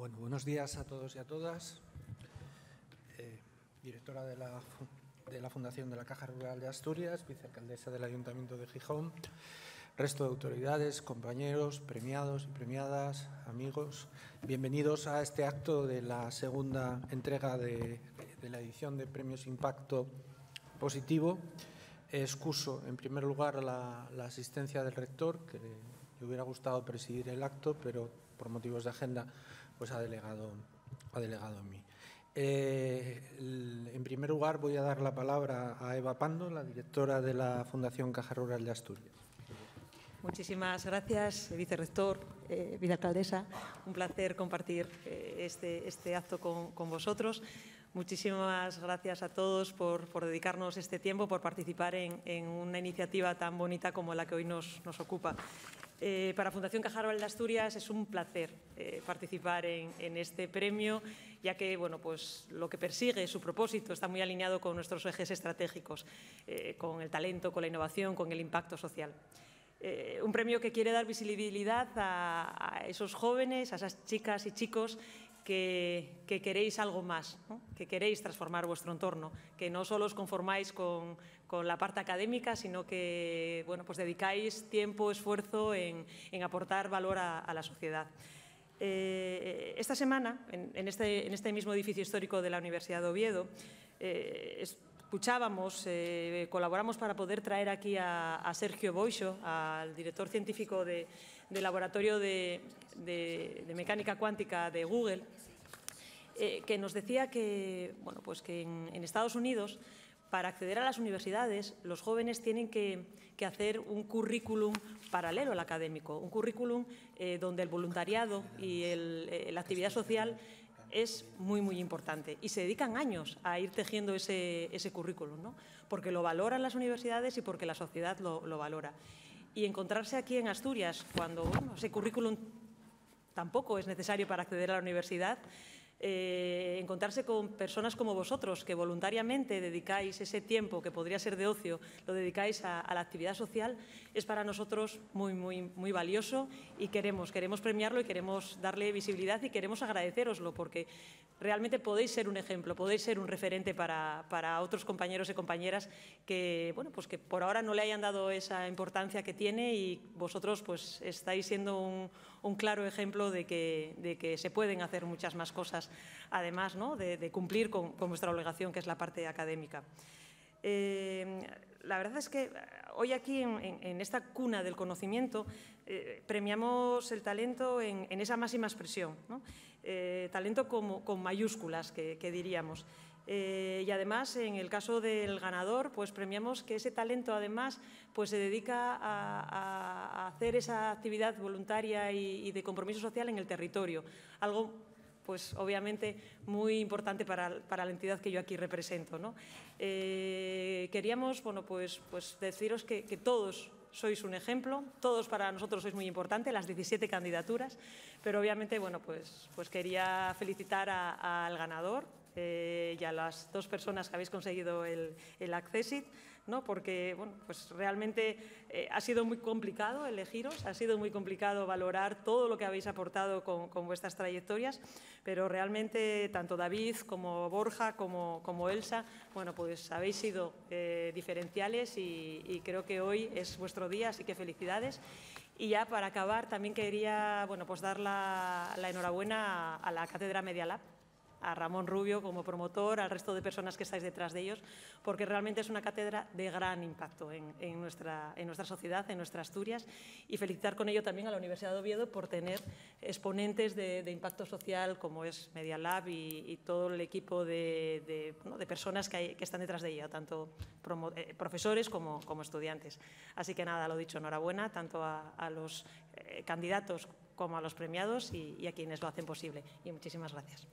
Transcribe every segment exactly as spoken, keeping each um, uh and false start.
Bueno, buenos días a todos y a todas. Eh, directora de la, de la Fundación de la Caja Rural de Asturias, vicealcaldesa del Ayuntamiento de Gijón, resto de autoridades, compañeros, premiados y premiadas, amigos. Bienvenidos a este acto de la segunda entrega de, de la edición de Premios Impacto Positivo. Excuso, en primer lugar, la, la asistencia del rector, que le hubiera gustado presidir el acto, pero por motivos de agenda pues ha delegado, ha delegado en mí. Eh, el, en primer lugar, voy a dar la palabra a Eva Pando, la directora de la Fundación Caja Rural de Asturias. Muchísimas gracias, vicerrector, eh, vicealcaldesa. Un placer compartir eh, este, este acto con, con vosotros. Muchísimas gracias a todos por, por dedicarnos este tiempo, por participar en, en una iniciativa tan bonita como la que hoy nos, nos ocupa. Eh, para Fundación Caja Rural de Asturias es un placer eh, participar en, en este premio, ya que bueno, pues, lo que persigue, su propósito, está muy alineado con nuestros ejes estratégicos, eh, con el talento, con la innovación, con el impacto social. Eh, un premio que quiere dar visibilidad a, a esos jóvenes, a esas chicas y chicos que, que queréis algo más, ¿no? Que queréis transformar vuestro entorno, que no solo os conformáis con, con la parte académica, sino que bueno, pues dedicáis tiempo, esfuerzo en, en aportar valor a, a la sociedad. Eh, esta semana, en, en, este, en este mismo edificio histórico de la Universidad de Oviedo, eh, es, escuchábamos, eh, colaboramos para poder traer aquí a, a Sergio Boixo, al director científico de, del Laboratorio de, de, de Mecánica Cuántica de Google, eh, que nos decía que, bueno, pues que en, en Estados Unidos, para acceder a las universidades, los jóvenes tienen que, que hacer un currículum paralelo al académico, un currículum eh, donde el voluntariado y el, eh, la actividad social es muy, muy importante y se dedican años a ir tejiendo ese, ese currículum, ¿no? Porque lo valoran las universidades y porque la sociedad lo, lo valora. Y encontrarse aquí en Asturias, cuando bueno, ese currículum tampoco es necesario para acceder a la universidad, Eh, encontrarse con personas como vosotros que voluntariamente dedicáis ese tiempo que podría ser de ocio, lo dedicáis a, a la actividad social, es para nosotros muy, muy, muy valioso y queremos, queremos premiarlo y queremos darle visibilidad y queremos agradecéroslo porque realmente podéis ser un ejemplo, podéis ser un referente para, para otros compañeros y compañeras que, bueno, pues que por ahora no le hayan dado esa importancia que tiene y vosotros pues estáis siendo un, un claro ejemplo de que, de que se pueden hacer muchas más cosas, además, ¿no? de, de cumplir con, con vuestra obligación, que es la parte académica. Eh, la verdad es que hoy aquí, en, en, en esta cuna del conocimiento, eh, premiamos el talento en, en esa máxima expresión, ¿no? Eh, talento como, con mayúsculas, que, que diríamos. Eh, y además, en el caso del ganador, pues premiamos que ese talento, además, pues se dedica a, a, a hacer esa actividad voluntaria y, y de compromiso social en el territorio, algo pues obviamente muy importante para, para la entidad que yo aquí represento, ¿no? Eh, queríamos, bueno, pues, pues deciros que, que todos sois un ejemplo, todos para nosotros sois muy importantes, las diecisiete candidaturas, pero obviamente, bueno, pues, pues quería felicitar a, al ganador eh, y a las dos personas que habéis conseguido el, el Accessit, ¿no? Porque bueno, pues realmente eh, ha sido muy complicado elegiros, ha sido muy complicado valorar todo lo que habéis aportado con, con vuestras trayectorias, pero realmente tanto David como Borja como, como Elsa, bueno, pues habéis sido eh, diferenciales y, y creo que hoy es vuestro día, así que felicidades. Y ya para acabar también quería bueno, pues dar la, la enhorabuena a, a la Cátedra Media Lab, a Ramón Rubio como promotor, al resto de personas que estáis detrás de ellos, porque realmente es una cátedra de gran impacto en, en, nuestra, en nuestra sociedad, en nuestra Asturias, y felicitar con ello también a la Universidad de Oviedo por tener exponentes de, de impacto social como es Media Lab y, y todo el equipo de, de, ¿no? de personas que, hay, que están detrás de ella, tanto promo, eh, profesores como, como estudiantes. Así que nada, lo dicho, enhorabuena tanto a, a los eh, candidatos como a los premiados y, y a quienes lo hacen posible. Y muchísimas gracias.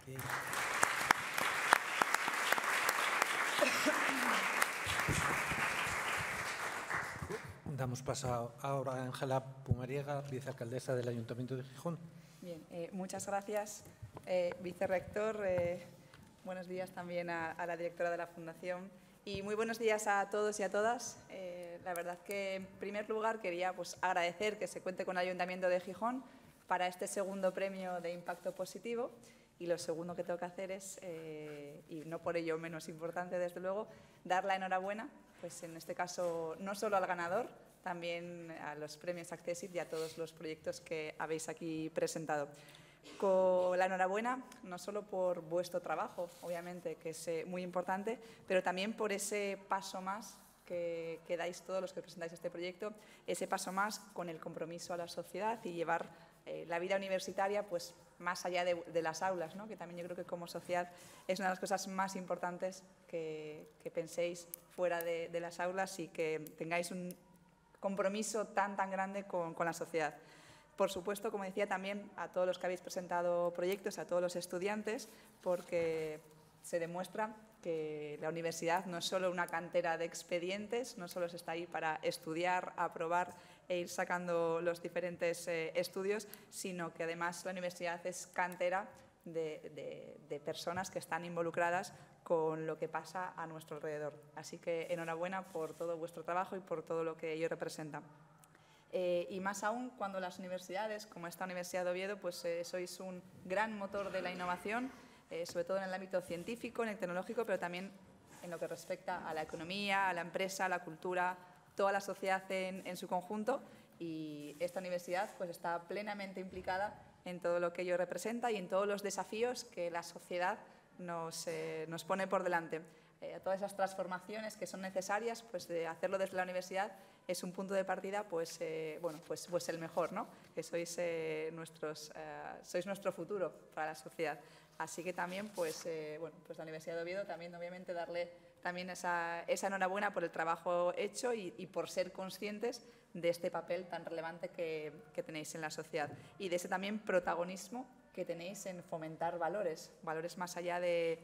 Damos paso ahora a Ángela Pumariega, vicealcaldesa del Ayuntamiento de Gijón. Bien, eh, muchas gracias, eh, vicerrector. Eh, buenos días también a, a la directora de la Fundación y muy buenos días a todos y a todas. Eh, la verdad que, en primer lugar, quería pues, agradecer que se cuente con el Ayuntamiento de Gijón para este segundo premio de impacto positivo. Y lo segundo que tengo que hacer es, eh, y no por ello menos importante desde luego, dar la enhorabuena, pues en este caso no solo al ganador, también a los premios Accessit y a todos los proyectos que habéis aquí presentado. Con la enhorabuena, no solo por vuestro trabajo, obviamente, que es eh, muy importante, pero también por ese paso más que, que dais todos los que presentáis este proyecto, ese paso más con el compromiso a la sociedad y llevar eh, la vida universitaria pues, más allá de, de las aulas, ¿no? Que también yo creo que como sociedad es una de las cosas más importantes que, que penséis fuera de, de las aulas y que tengáis un compromiso tan, tan grande con, con la sociedad. Por supuesto, como decía, también a todos los que habéis presentado proyectos, a todos los estudiantes, porque se demuestra que la universidad no es solo una cantera de expedientes, no solo se está ahí para estudiar, aprobar e ir sacando los diferentes eh, estudios, sino que además la universidad es cantera de, de, de personas que están involucradas con lo que pasa a nuestro alrededor. Así que enhorabuena por todo vuestro trabajo y por todo lo que ello representa. Eh, y más aún cuando las universidades, como esta Universidad de Oviedo, pues eh, sois un gran motor de la innovación, eh, sobre todo en el ámbito científico, en el tecnológico, pero también en lo que respecta a la economía, a la empresa, a la cultura, toda la sociedad en, en su conjunto. Y esta universidad pues, está plenamente implicada en todo lo que ello representa y en todos los desafíos que la sociedad nos, eh, nos pone por delante. Eh, todas esas transformaciones que son necesarias, pues de hacerlo desde la universidad es un punto de partida, pues, eh, bueno, pues, pues el mejor, ¿no? Que sois, eh, nuestros, eh, sois nuestro futuro para la sociedad. Así que también, pues, eh, bueno, pues la Universidad de Oviedo también, obviamente, darle también esa, esa enhorabuena por el trabajo hecho y, y por ser conscientes de este papel tan relevante que, que tenéis en la sociedad y de ese también protagonismo que tenéis en fomentar valores, valores más allá de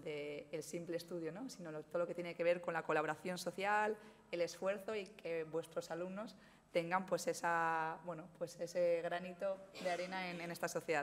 del simple estudio, ¿no? Sino lo, todo lo que tiene que ver con la colaboración social, el esfuerzo y que vuestros alumnos tengan pues, esa, bueno, pues ese granito de arena en, en esta sociedad.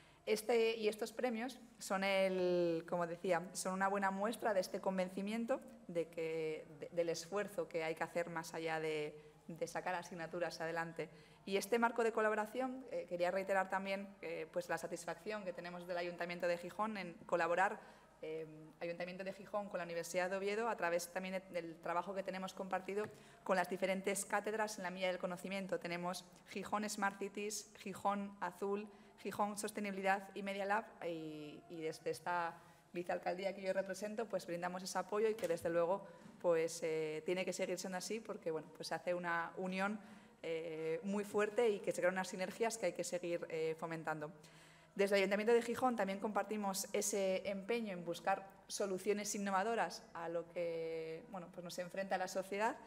Este, y estos premios son, el, como decía, son una buena muestra de este convencimiento de que, de, del esfuerzo que hay que hacer más allá de, de sacar asignaturas adelante. Y este marco de colaboración, eh, quería reiterar también eh, pues la satisfacción que tenemos del Ayuntamiento de Gijón en colaborar Eh, Ayuntamiento de Gijón con la Universidad de Oviedo a través también del trabajo que tenemos compartido con las diferentes cátedras en la milla del conocimiento. Tenemos Gijón Smart Cities, Gijón Azul, Gijón Sostenibilidad y Media Lab y, y desde esta vicealcaldía que yo represento pues brindamos ese apoyo y que desde luego pues eh, tiene que seguir siendo así porque bueno, pues hace una unión eh, muy fuerte y que se crean unas sinergias que hay que seguir eh, fomentando. Desde el Ayuntamiento de Gijón también compartimos ese empeño en buscar soluciones innovadoras a lo que bueno, pues nos enfrenta la sociedad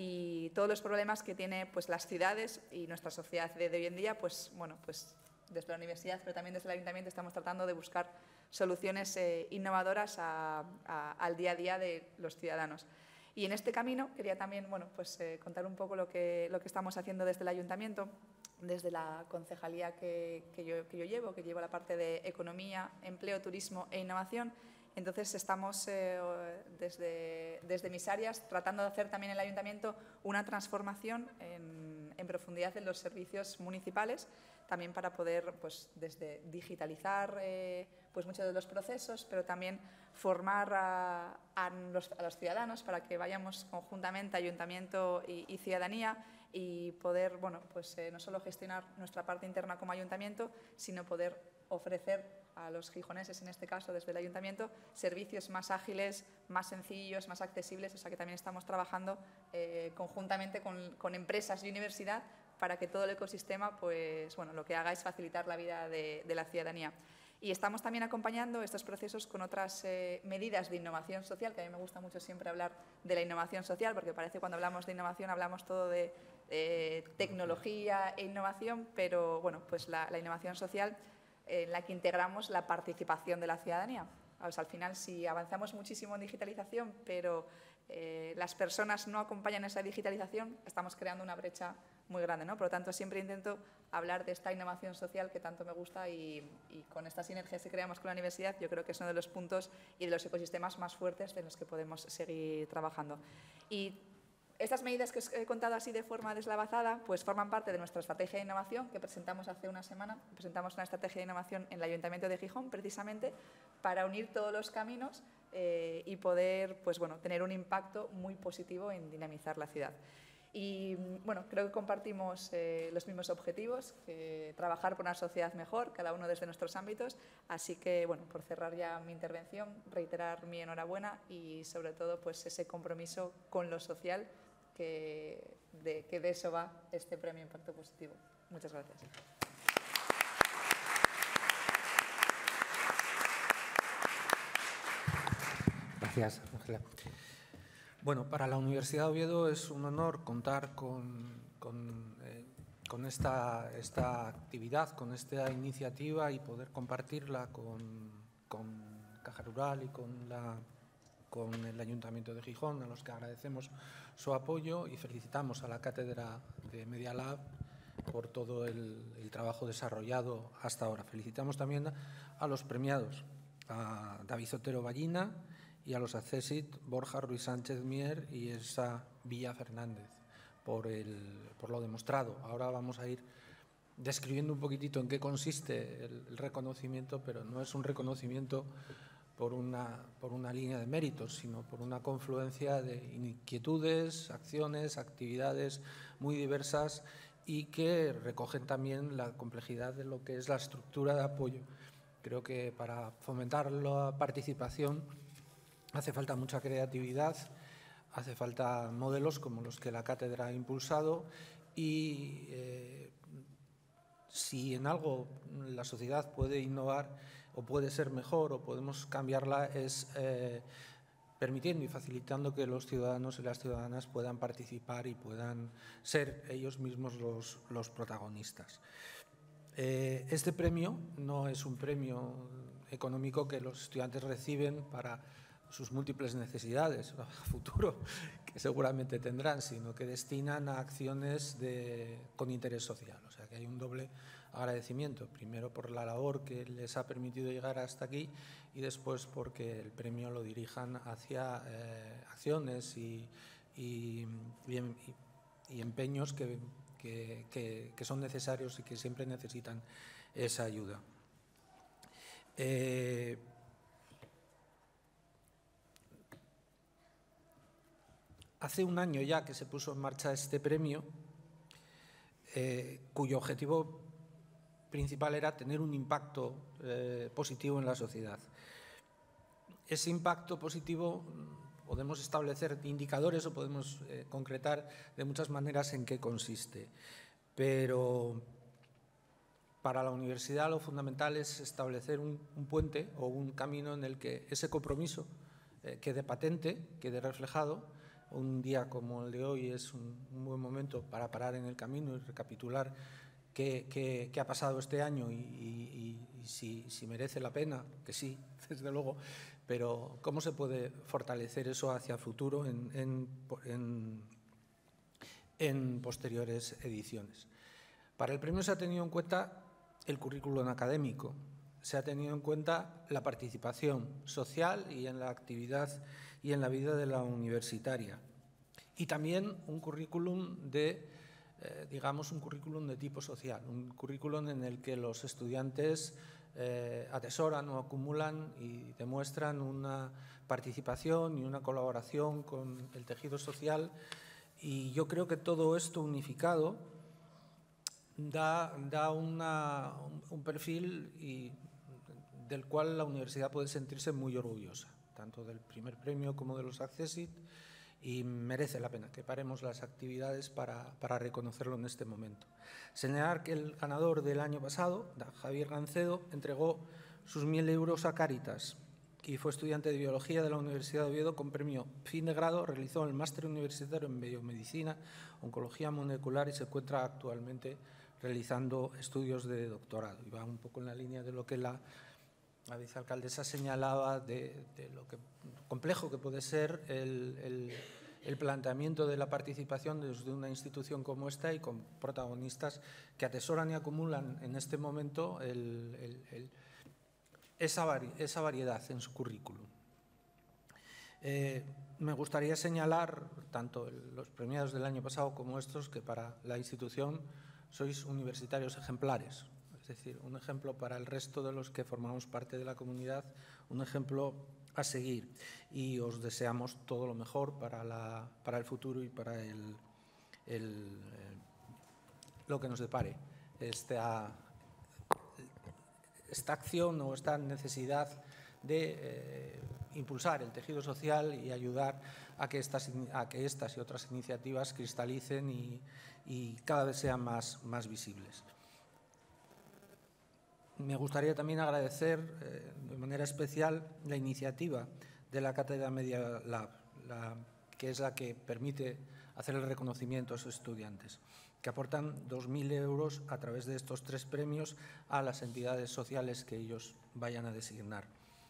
y todos los problemas que tienen pues, las ciudades y nuestra sociedad de, de hoy en día, pues, bueno, pues, desde la universidad, pero también desde el Ayuntamiento estamos tratando de buscar soluciones eh, innovadoras a, a, al día a día de los ciudadanos. Y en este camino quería también bueno, pues, eh, contar un poco lo que, lo que estamos haciendo desde el Ayuntamiento, desde la concejalía que, que, yo, que yo llevo, que llevo la parte de economía, empleo, turismo e innovación. Entonces estamos eh, desde, desde mis áreas tratando de hacer también en el Ayuntamiento una transformación en, en profundidad en los servicios municipales, también para poder pues, desde digitalizar eh, pues muchos de los procesos, pero también formar a, a, los, a los ciudadanos para que vayamos conjuntamente, Ayuntamiento y, y ciudadanía, y poder bueno, pues, eh, no solo gestionar nuestra parte interna como Ayuntamiento, sino poder ofrecer a los gijoneses, en este caso desde el Ayuntamiento, servicios más ágiles, más sencillos, más accesibles, o sea que también estamos trabajando eh, conjuntamente con, con empresas y universidad para que todo el ecosistema pues, bueno, lo que haga es facilitar la vida de, de la ciudadanía. Y estamos también acompañando estos procesos con otras eh, medidas de innovación social, que a mí me gusta mucho siempre hablar de la innovación social, porque parece que cuando hablamos de innovación hablamos todo de eh, tecnología e innovación, pero bueno, pues la, la innovación social en la que integramos la participación de la ciudadanía. O sea, al final, si avanzamos muchísimo en digitalización, pero eh, las personas no acompañan esa digitalización, estamos creando una brecha muy grande, ¿no? Por lo tanto, siempre intento hablar de esta innovación social que tanto me gusta y, y con estas sinergias que creamos con la universidad, yo creo que es uno de los puntos y de los ecosistemas más fuertes en los que podemos seguir trabajando. Y Estas medidas que os he contado así de forma deslavazada pues forman parte de nuestra estrategia de innovación que presentamos hace una semana. Presentamos una estrategia de innovación en el Ayuntamiento de Gijón precisamente para unir todos los caminos eh, y poder pues, bueno, tener un impacto muy positivo en dinamizar la ciudad. Y bueno, creo que compartimos eh, los mismos objetivos, eh, trabajar por una sociedad mejor, cada uno desde nuestros ámbitos. Así que, bueno, por cerrar ya mi intervención, reiterar mi enhorabuena y sobre todo pues ese compromiso con lo social, que de, que de eso va este premio Impacto Positivo. Muchas gracias. Gracias, Ángela. Bueno, para la Universidad de Oviedo es un honor contar con, con, eh, con esta, esta actividad, con esta iniciativa y poder compartirla con, con Caja Rural y con, la, con el Ayuntamiento de Gijón, a los que agradecemos su apoyo y felicitamos a la Cátedra de Media Lab por todo el, el trabajo desarrollado hasta ahora. Felicitamos también a los premiados, a David Otero Ballina y a los accésit Borja Ruiz Sánchez Mier y Elsa Villa Fernández por, el, por lo demostrado. Ahora vamos a ir describiendo un poquitito en qué consiste el, el reconocimiento, pero no es un reconocimiento por una, por una línea de méritos, sino por una confluencia de inquietudes, acciones, actividades muy diversas y que recogen también la complejidad de lo que es la estructura de apoyo. Creo que para fomentar la participación hace falta mucha creatividad, hace falta modelos como los que la cátedra ha impulsado y eh, si en algo la sociedad puede innovar o puede ser mejor o podemos cambiarla es eh, permitiendo y facilitando que los ciudadanos y las ciudadanas puedan participar y puedan ser ellos mismos los, los protagonistas. Eh, este premio no es un premio económico que los estudiantes reciben para sus múltiples necesidades a futuro, que seguramente tendrán, sino que destinan a acciones de, con interés social. O sea que hay un doble agradecimiento, primero por la labor que les ha permitido llegar hasta aquí y después porque el premio lo dirijan hacia eh, acciones y, y, y, y empeños que, que, que, que son necesarios y que siempre necesitan esa ayuda. Eh, Hace un año ya que se puso en marcha este premio, eh, cuyo objetivo principal era tener un impacto eh, positivo en la sociedad. Ese impacto positivo podemos establecer indicadores o podemos eh, concretar de muchas maneras en qué consiste, pero para la universidad lo fundamental es establecer un, un puente o un camino en el que ese compromiso eh, quede patente, quede reflejado. Un día como el de hoy es un, un buen momento para parar en el camino y recapitular qué, qué, qué ha pasado este año y, y, y si, si merece la pena, que sí, desde luego, pero cómo se puede fortalecer eso hacia el futuro en, en, en, en posteriores ediciones. Para el premio se ha tenido en cuenta el currículum académico, se ha tenido en cuenta la participación social y en la actividad y en la vida de la universitaria. Y también un currículum de, eh, digamos, un currículum de tipo social, un currículum en el que los estudiantes eh, atesoran o acumulan y demuestran una participación y una colaboración con el tejido social. Y yo creo que todo esto unificado da, da una, un perfil y, del cual la universidad puede sentirse muy orgullosa, tanto del primer premio como de los accésit, y merece la pena que paremos las actividades para, para reconocerlo en este momento. Señalar que el ganador del año pasado, Javier Gancedo, entregó sus mil euros a Cáritas y fue estudiante de Biología de la Universidad de Oviedo con premio fin de grado, realizó el máster universitario en Biomedicina, Oncología Molecular y se encuentra actualmente realizando estudios de doctorado. Y va un poco en la línea de lo que la La vicealcaldesa señalaba de, de lo que, complejo que puede ser el, el, el planteamiento de la participación desde una institución como esta y con protagonistas que atesoran y acumulan en este momento el, el, el, esa, vari, esa variedad en su currículum. Eh, me gustaría señalar, tanto los premiados del año pasado como estos, que para la institución sois universitarios ejemplares. Es decir, un ejemplo para el resto de los que formamos parte de la comunidad, un ejemplo a seguir. Y os deseamos todo lo mejor para, la, para el futuro y para el, el, el, lo que nos depare esta, esta acción o esta necesidad de eh, impulsar el tejido social y ayudar a que estas, a que estas y otras iniciativas cristalicen y, y cada vez sean más, más visibles. Me gustaría también agradecer eh, de manera especial la iniciativa de la Cátedra Media Lab, la, que es la que permite hacer el reconocimiento a esos estudiantes, que aportan dos mil euros a través de estos tres premios a las entidades sociales que ellos vayan a designar.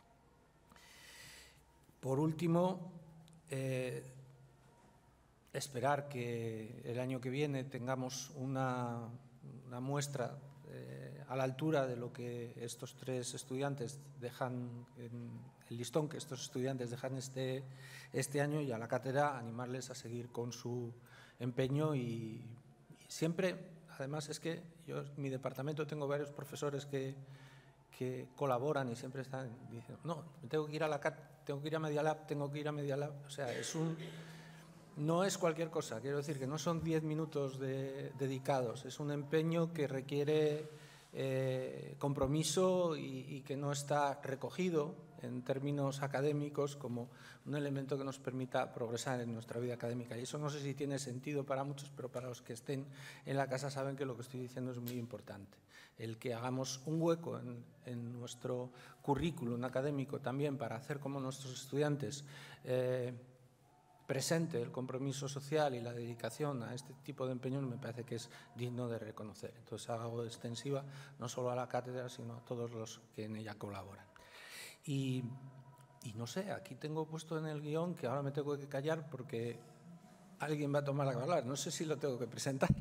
Por último, eh, esperar que el año que viene tengamos una, una muestra eh, a la altura de lo que estos tres estudiantes dejan, en el listón que estos estudiantes dejan este, este año, y a la cátedra animarles a seguir con su empeño y, y siempre, además es que yo en mi departamento tengo varios profesores que que colaboran y siempre están diciendo, no, tengo que ir a la C A T, tengo que ir a Media Lab, tengo que ir a Media Lab. O sea, es un, no es cualquier cosa, quiero decir que no son diez minutos de, dedicados, es un empeño que requiere eh, compromiso y, y que no está recogido en términos académicos como un elemento que nos permita progresar en nuestra vida académica. Y eso no sé si tiene sentido para muchos, pero para los que estén en la casa saben que lo que estoy diciendo es muy importante. El que hagamos un hueco en, en nuestro currículum académico también para hacer como nuestros estudiantes eh, presente el compromiso social y la dedicación a este tipo de empeños me parece que es digno de reconocer. Entonces hago extensiva no solo a la cátedra, sino a todos los que en ella colaboran. Y, y no sé, aquí tengo puesto en el guión que ahora me tengo que callar porque alguien va a tomar la palabra. No sé si lo tengo que presentar.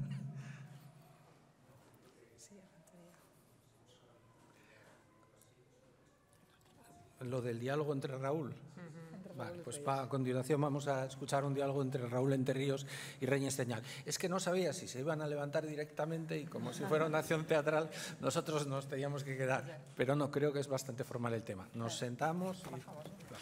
Lo del diálogo entre Raúl. Uh-huh. Vale, pues pa, a continuación vamos a escuchar un diálogo entre Raúl Enterríos y Reñes Ceñal. Es que no sabía si se iban a levantar directamente y como si fuera una acción teatral nosotros nos teníamos que quedar, pero no, creo que es bastante formal el tema. Nos sentamos y bajamos.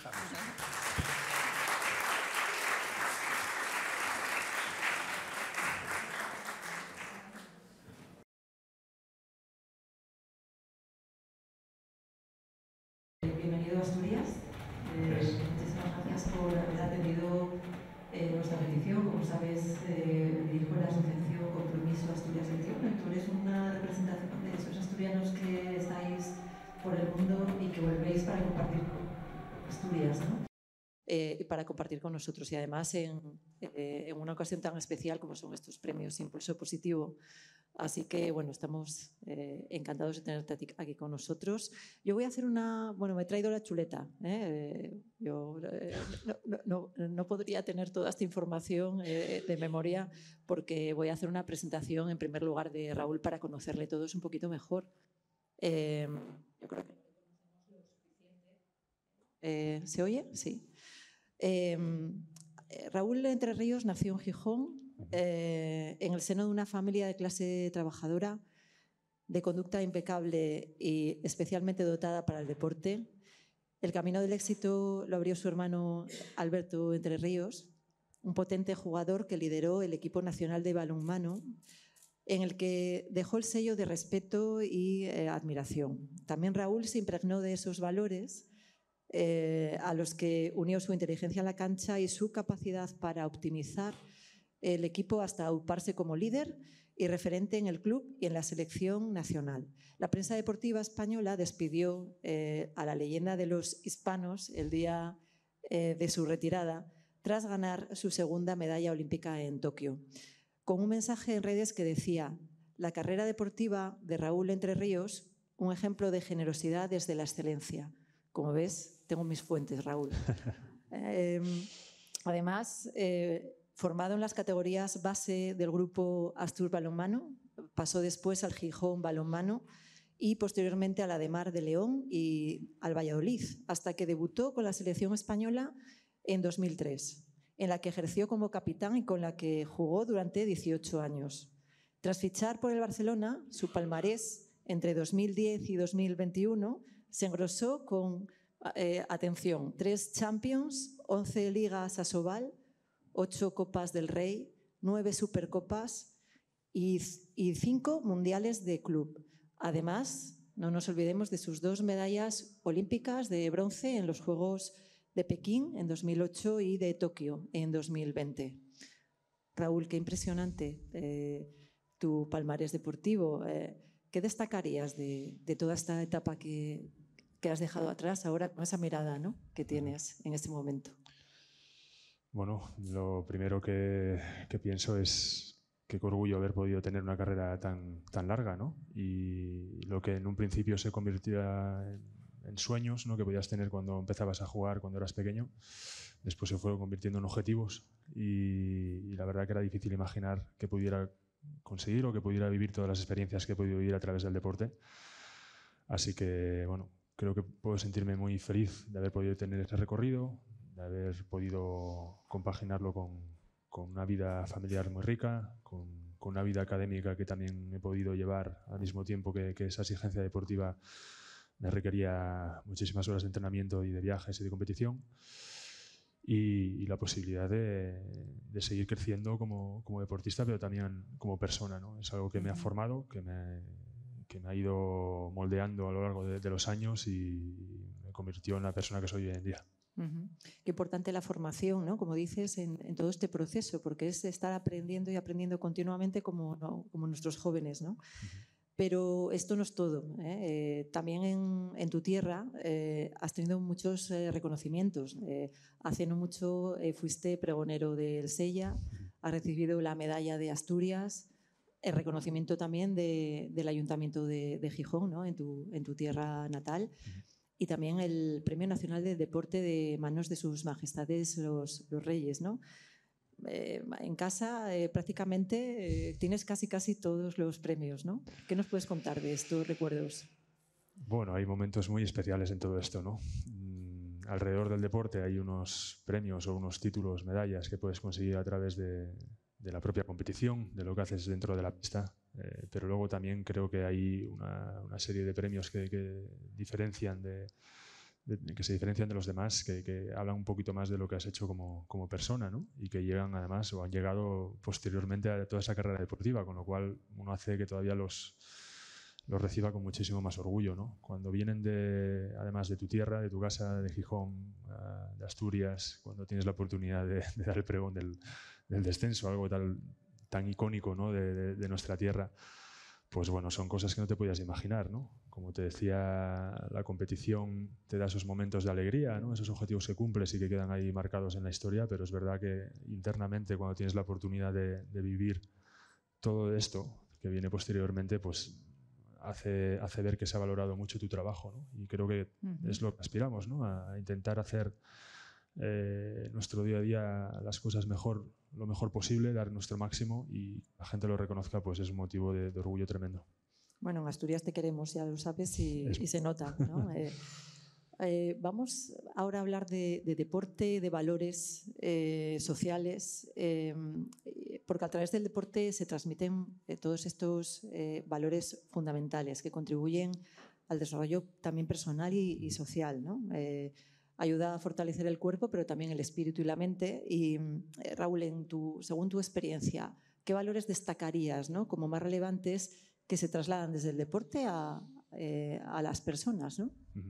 Bienvenido a Asturias. Eh, muchísimas gracias por haber atendido eh, nuestra petición. Como sabes, eh, dirijo la asociación Compromiso Asturias veintiuno y tú eres una representación de esos asturianos que estáis por el mundo y que volvéis para compartir con Asturias, ¿no? Eh, para compartir con nosotros y además en, eh, en una ocasión tan especial como son estos premios Impulso Positivo. Así que, bueno, estamos eh, encantados de tenerte aquí con nosotros. Yo voy a hacer una... Bueno, me he traído la chuleta. ¿eh? Yo eh, no, no, no, no podría tener toda esta información eh, de memoria porque voy a hacer una presentación, en primer lugar, de Raúl para conocerle todos un poquito mejor. Eh, yo creo que no le conocemos lo suficiente. Eh, ¿Se oye? Sí. Eh, Raúl Entre Ríos nació en Gijón, Eh, en el seno de una familia de clase trabajadora, de conducta impecable y especialmente dotada para el deporte. El camino del éxito lo abrió su hermano Alberto Entre Ríos, un potente jugador que lideró el equipo nacional de balonmano, en el que dejó el sello de respeto y eh, admiración. También Raúl se impregnó de esos valores eh, a los que unió su inteligencia en la cancha y su capacidad para optimizar el equipo hasta auparse como líder y referente en el club y en la selección nacional. La prensa deportiva española despidió eh, a la leyenda de los hispanos el día eh, de su retirada tras ganar su segunda medalla olímpica en Tokio, con un mensaje en redes que decía: la carrera deportiva de Raúl Entre Ríos, un ejemplo de generosidad desde la excelencia. Como ves, tengo mis fuentes, Raúl. eh, además, eh, formado en las categorías base del grupo Astur Balonmano, pasó después al Gijón Balonmano y posteriormente a la de Mar de León y al Valladolid, hasta que debutó con la selección española en dos mil tres, en la que ejerció como capitán y con la que jugó durante dieciocho años. Tras fichar por el Barcelona, su palmarés entre dos mil diez y dos mil veintiuno se engrosó con, eh, atención, tres Champions, once Ligas Asobal, ocho Copas del Rey, nueve Supercopas y, y cinco Mundiales de Club. Además, no nos olvidemos de sus dos medallas olímpicas de bronce en los Juegos de Pekín en dos mil ocho y de Tokio en dos mil veinte. Raúl, qué impresionante eh, tu palmarés deportivo. Eh, ¿Qué destacarías de, de toda esta etapa que, que has dejado atrás ahora con esa mirada, ¿no?, que tienes en este momento? Bueno, lo primero que, que pienso es qué orgullo haber podido tener una carrera tan, tan larga, ¿no? Y lo que en un principio se convertía en, en sueños, ¿no?, que podías tener cuando empezabas a jugar, cuando eras pequeño, después se fueron convirtiendo en objetivos y, y la verdad que era difícil imaginar que pudiera conseguir o que pudiera vivir todas las experiencias que he podido vivir a través del deporte. Así que, bueno, creo que puedo sentirme muy feliz de haber podido tener ese recorrido, de haber podido compaginarlo con, con una vida familiar muy rica, con, con una vida académica que también he podido llevar al mismo tiempo que, que esa exigencia deportiva me requería muchísimas horas de entrenamiento y de viajes y de competición. Y, y la posibilidad de, de seguir creciendo como, como deportista, pero también como persona, ¿no? Es algo que me ha formado, que me, que me ha ido moldeando a lo largo de, de los años y me convirtió en la persona que soy hoy en día. Uh-huh. Qué importante la formación, ¿no?, como dices, en, en todo este proceso, porque es estar aprendiendo y aprendiendo continuamente como, ¿no?, como nuestros jóvenes, ¿no? Uh-huh. Pero esto no es todo, ¿eh? Eh, también en, en tu tierra eh, has tenido muchos eh, reconocimientos. Eh, hace no mucho eh, fuiste pregonero del Sella, has recibido la medalla de Asturias, el reconocimiento también de, del Ayuntamiento de, de Gijón, ¿no?, en tu, en tu tierra natal. Y también el Premio Nacional de Deporte de manos de sus majestades los, los reyes, ¿no? Eh, en casa eh, prácticamente eh, tienes casi casi todos los premios, ¿no? ¿Qué nos puedes contar de estos recuerdos? Bueno, hay momentos muy especiales en todo esto, ¿no? Mm, alrededor del deporte hay unos premios o unos títulos, medallas que puedes conseguir a través de, de la propia competición, de lo que haces dentro de la pista, eh, pero luego también creo que hay una, una serie de premios que, que diferencian de, de, que se diferencian de los demás, que, que hablan un poquito más de lo que has hecho como, como persona, ¿no? Y que llegan además o han llegado posteriormente a toda esa carrera deportiva, con lo cual uno hace que todavía los, los reciba con muchísimo más orgullo, ¿no? Cuando vienen de, además de tu tierra, de tu casa, de Gijón, de Asturias, cuando tienes la oportunidad de, de dar el pregón del, del descenso, algo tal, tan icónico, ¿no?, de, de, de nuestra tierra, pues bueno, son cosas que no te podías imaginar, ¿no? Como te decía, la competición te da esos momentos de alegría, ¿no?, esos objetivos que cumples y que quedan ahí marcados en la historia, pero es verdad que internamente, cuando tienes la oportunidad de, de vivir todo esto que viene posteriormente, pues hace, hace ver que se ha valorado mucho tu trabajo, ¿no? Y creo que uh-huh. es lo que aspiramos, ¿no?, a intentar hacer eh, nuestro día a día las cosas mejor, lo mejor posible, dar nuestro máximo y la gente lo reconozca, pues es un motivo de, de orgullo tremendo. Bueno, en Asturias te queremos, ya lo sabes, y, y se nota, ¿no? eh, eh, vamos ahora a hablar de, de deporte, de valores eh, sociales, eh, porque a través del deporte se transmiten eh, todos estos eh, valores fundamentales que contribuyen al desarrollo también personal y, y social, ¿no? Eh, ayuda a fortalecer el cuerpo, pero también el espíritu y la mente. Y eh, Raúl, en tu, según tu experiencia, ¿qué valores destacarías, ¿no?, como más relevantes que se trasladan desde el deporte a, eh, a las personas, ¿no? Uh-huh.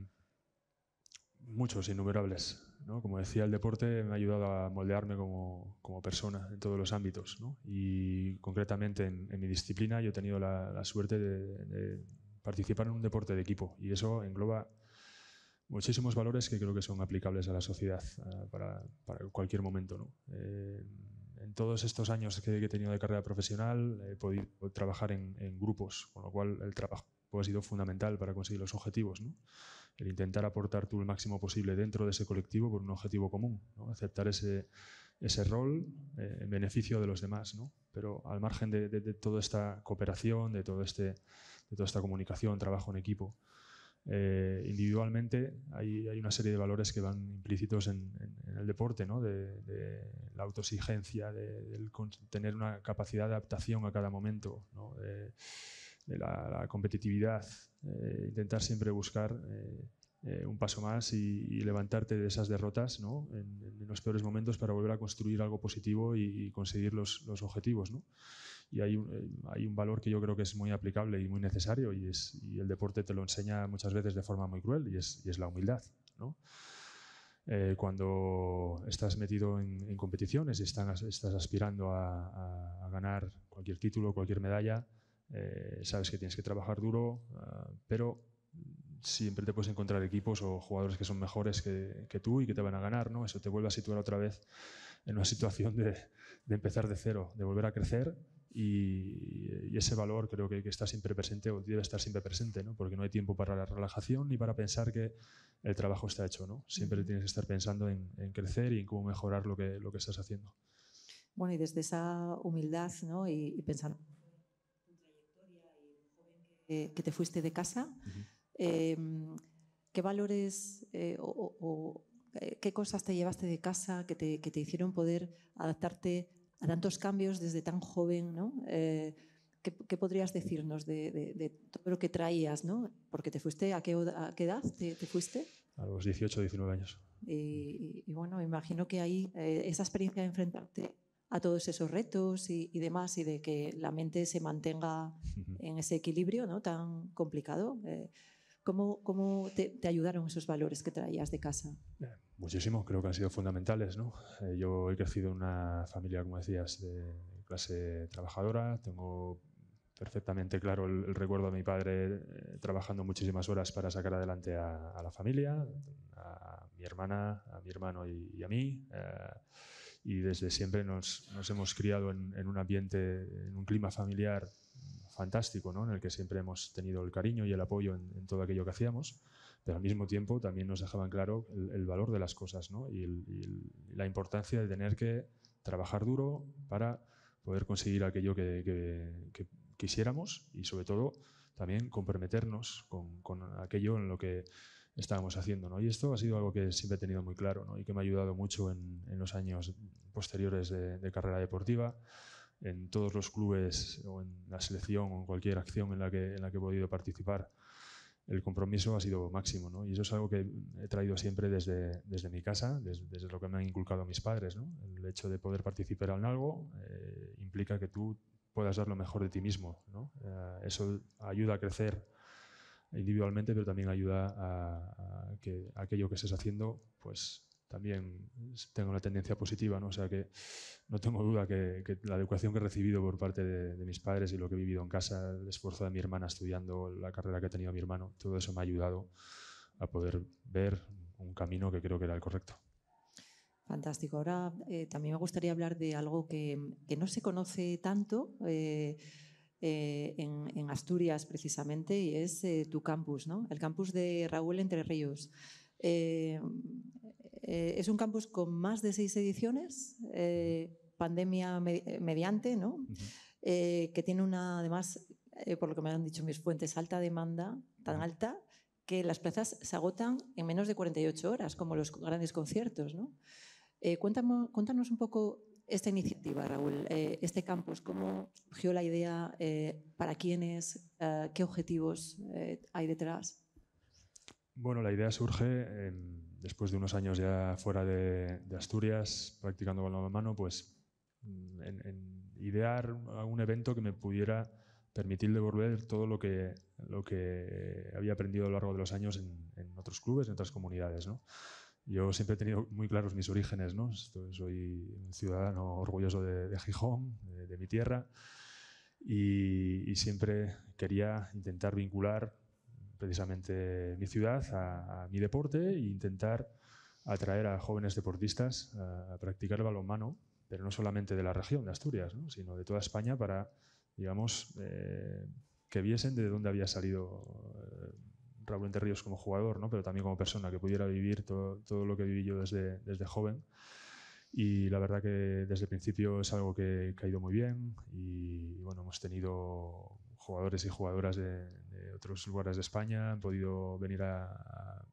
Muchos, innumerables, ¿no? Como decía, el deporte me ha ayudado a moldearme como, como persona en todos los ámbitos, ¿no? Y concretamente en, en mi disciplina yo he tenido la, la suerte de, de participar en un deporte de equipo y eso engloba muchísimos valores que creo que son aplicables a la sociedad uh, para, para cualquier momento, ¿no? Eh, en todos estos años que, que he tenido de carrera profesional he podido trabajar en, en grupos, con lo cual el trabajo ha sido fundamental para conseguir los objetivos, ¿no? El intentar aportar tú el máximo posible dentro de ese colectivo por un objetivo común, ¿no? Aceptar ese, ese rol eh, en beneficio de los demás, ¿no? Pero al margen de, de, de toda esta cooperación, de, todo este, de toda esta comunicación, trabajo en equipo, Eh, individualmente hay, hay una serie de valores que van implícitos en, en, en en el deporte, ¿no? de, de la autoexigencia, de, de tener una capacidad de adaptación a cada momento, ¿no? de, de la, la competitividad, eh, intentar siempre buscar eh, eh, un paso más y, y levantarte de esas derrotas, ¿no? en, en los peores momentos para volver a construir algo positivo y, y conseguir los, los objetivos, ¿no? Y hay un, hay un valor que yo creo que es muy aplicable y muy necesario, y, es, y el deporte te lo enseña muchas veces de forma muy cruel, y es, y es la humildad, ¿no? Eh, cuando estás metido en, en competiciones y están, estás aspirando a, a, a ganar cualquier título, cualquier medalla, eh, sabes que tienes que trabajar duro, uh, pero siempre te puedes encontrar equipos o jugadores que son mejores que, que tú y que te van a ganar, ¿no? Eso te vuelve a situar otra vez en una situación de, de empezar de cero, de volver a crecer. Y, y ese valor creo que, que está siempre presente, o debe estar siempre presente, ¿no? Porque no hay tiempo para la relajación ni para pensar que el trabajo está hecho, ¿no? Siempre tienes que estar pensando en, en crecer y en cómo mejorar lo que, lo que estás haciendo. Bueno, y desde esa humildad, ¿no? y, y pensando en tu trayectoria y lo joven que, que te fuiste de casa, uh-huh. eh, ¿qué valores eh, o, o qué cosas te llevaste de casa que te, que te hicieron poder adaptarte a tantos cambios desde tan joven, ¿no? Eh, ¿qué, ¿Qué podrías decirnos de, de, de todo lo que traías, ¿no? Porque te fuiste, ¿a qué, a qué edad te, te fuiste? A los dieciocho, diecinueve años. Y, y, y bueno, me imagino que ahí eh, esa experiencia de enfrentarte a todos esos retos y, y demás, y de que la mente se mantenga uh-huh. en ese equilibrio, ¿no? Tan complicado. Eh, ¿Cómo, cómo te, te ayudaron esos valores que traías de casa? Muchísimo, creo que han sido fundamentales, ¿no? Eh, yo he crecido en una familia, como decías, de clase trabajadora. Tengo perfectamente claro el, el recuerdo de mi padre eh, trabajando muchísimas horas para sacar adelante a, a la familia, a mi hermana, a mi hermano y, y a mí. Eh, y desde siempre nos, nos hemos criado en, en un ambiente, en un clima familiar fantástico, ¿no? En el que siempre hemos tenido el cariño y el apoyo en, en todo aquello que hacíamos, pero al mismo tiempo también nos dejaban claro el, el valor de las cosas, ¿no? y, el, y el, la importancia de tener que trabajar duro para poder conseguir aquello que, que, que quisiéramos, y sobre todo también comprometernos con, con aquello en lo que estábamos haciendo, ¿no? Y esto ha sido algo que siempre he tenido muy claro, ¿no? Y que me ha ayudado mucho en, en los años posteriores de, de carrera deportiva, en todos los clubes o en la selección o en cualquier acción en la que, en la que he podido participar. El compromiso ha sido máximo, ¿no? Y eso es algo que he traído siempre desde, desde mi casa, desde, desde lo que me han inculcado mis padres, ¿no? El hecho de poder participar en algo eh, implica que tú puedas dar lo mejor de ti mismo, ¿no? Eh, eso ayuda a crecer individualmente, pero también ayuda a, a que aquello que estés haciendo, pues también tenga una tendencia positiva, ¿no? O sea que no tengo duda que, que la educación que he recibido por parte de, de mis padres y lo que he vivido en casa, el esfuerzo de mi hermana estudiando la carrera que ha tenido mi hermano, todo eso me ha ayudado a poder ver un camino que creo que era el correcto. Fantástico. Ahora eh, también me gustaría hablar de algo que, que no se conoce tanto eh, eh, en, en Asturias precisamente, y es eh, tu campus, ¿no? El campus de Raúl Entre Ríos. Eh, eh, es un campus con más de seis ediciones, eh, pandemia me, mediante, ¿no? Uh-huh. eh, que tiene una, además, eh, por lo que me han dicho mis fuentes, alta demanda, tan uh-huh. alta que las plazas se agotan en menos de cuarenta y ocho horas, como los grandes conciertos, ¿no? Eh, cuéntanos, cuéntanos un poco esta iniciativa, Raúl, eh, este campus, cómo surgió la idea, eh, para quiénes, eh, qué objetivos eh, hay detrás. Bueno, la idea surge eh, después de unos años ya fuera de, de Asturias, practicando balonmano, pues en, en idear un evento que me pudiera permitir devolver todo lo que, lo que había aprendido a lo largo de los años en, en otros clubes, en otras comunidades, ¿no? Yo siempre he tenido muy claros mis orígenes, ¿no? Soy un ciudadano orgulloso de, de Gijón, de, de mi tierra, y, y siempre quería intentar vincular precisamente mi ciudad a, a mi deporte e intentar atraer a jóvenes deportistas a, a practicar el balonmano, pero no solamente de la región de Asturias, ¿no? Sino de toda España, para, digamos, eh, que viesen de dónde había salido eh, Raúl Entre Ríos como jugador, ¿no? Pero también como persona, que pudiera vivir todo, todo lo que viví yo desde, desde joven. Y la verdad que desde el principio es algo que, que ha ido muy bien, y, y bueno, hemos tenido jugadores y jugadoras de, de otros lugares de España, han podido venir a, a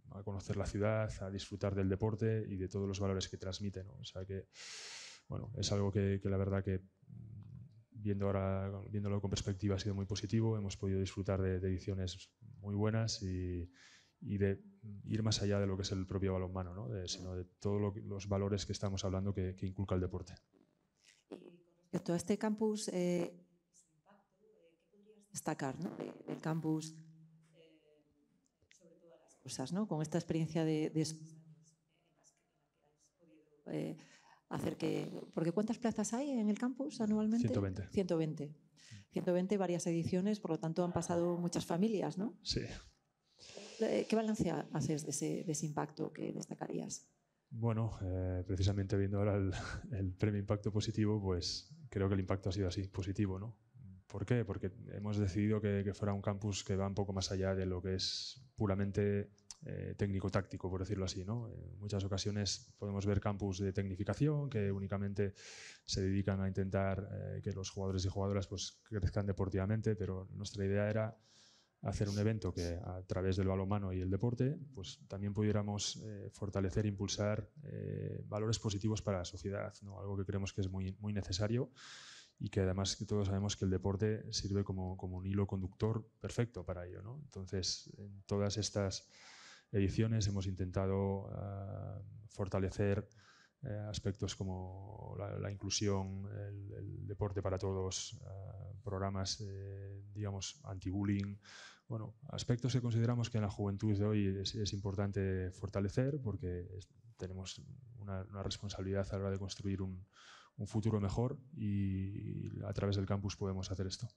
a conocer la ciudad, a disfrutar del deporte y de todos los valores que transmite, ¿no? O sea que, bueno, es algo que, que la verdad que viendo ahora, viéndolo con perspectiva ha sido muy positivo. Hemos podido disfrutar de, de ediciones muy buenas y, y de ir más allá de lo que es el propio balonmano, ¿no? De, sino de todos lo, los valores que estamos hablando que, que inculca el deporte. Y con respecto a este campus, eh, ¿qué podrías destacar, ¿no? del campus eh, sobre todas las cosas, ¿no? Con esta experiencia de, de esos años en las que, en la que has podido eh, hacer que... Porque ¿cuántas plazas hay en el campus anualmente? ciento veinte. ciento veinte. ciento veinte, varias ediciones, por lo tanto han pasado muchas familias, ¿no? Sí. ¿Qué balance haces de ese, de ese impacto que destacarías? Bueno, eh, precisamente viendo ahora el, el premio Impacto Positivo, pues creo que el impacto ha sido así, positivo, ¿no? ¿Por qué? Porque hemos decidido que, que fuera un campus que va un poco más allá de lo que es puramente eh, técnico-táctico, por decirlo así, ¿no? En muchas ocasiones podemos ver campus de tecnificación que únicamente se dedican a intentar eh, que los jugadores y jugadoras pues, crezcan deportivamente, pero nuestra idea era hacer un evento que a través del balonmano y el deporte pues también pudiéramos eh, fortalecer e impulsar eh, valores positivos para la sociedad, ¿no? Algo que creemos que es muy, muy necesario y que además que todos sabemos que el deporte sirve como, como un hilo conductor perfecto para ello, ¿no? Entonces, en todas estas ediciones hemos intentado uh, fortalecer eh, aspectos como la, la inclusión, el, el deporte para todos, uh, programas, eh, digamos, anti-bullying. Bueno, aspectos que consideramos que en la juventud de hoy es, es importante fortalecer porque es, tenemos una, una responsabilidad a la hora de construir un, un futuro mejor y a través del campus podemos hacer esto.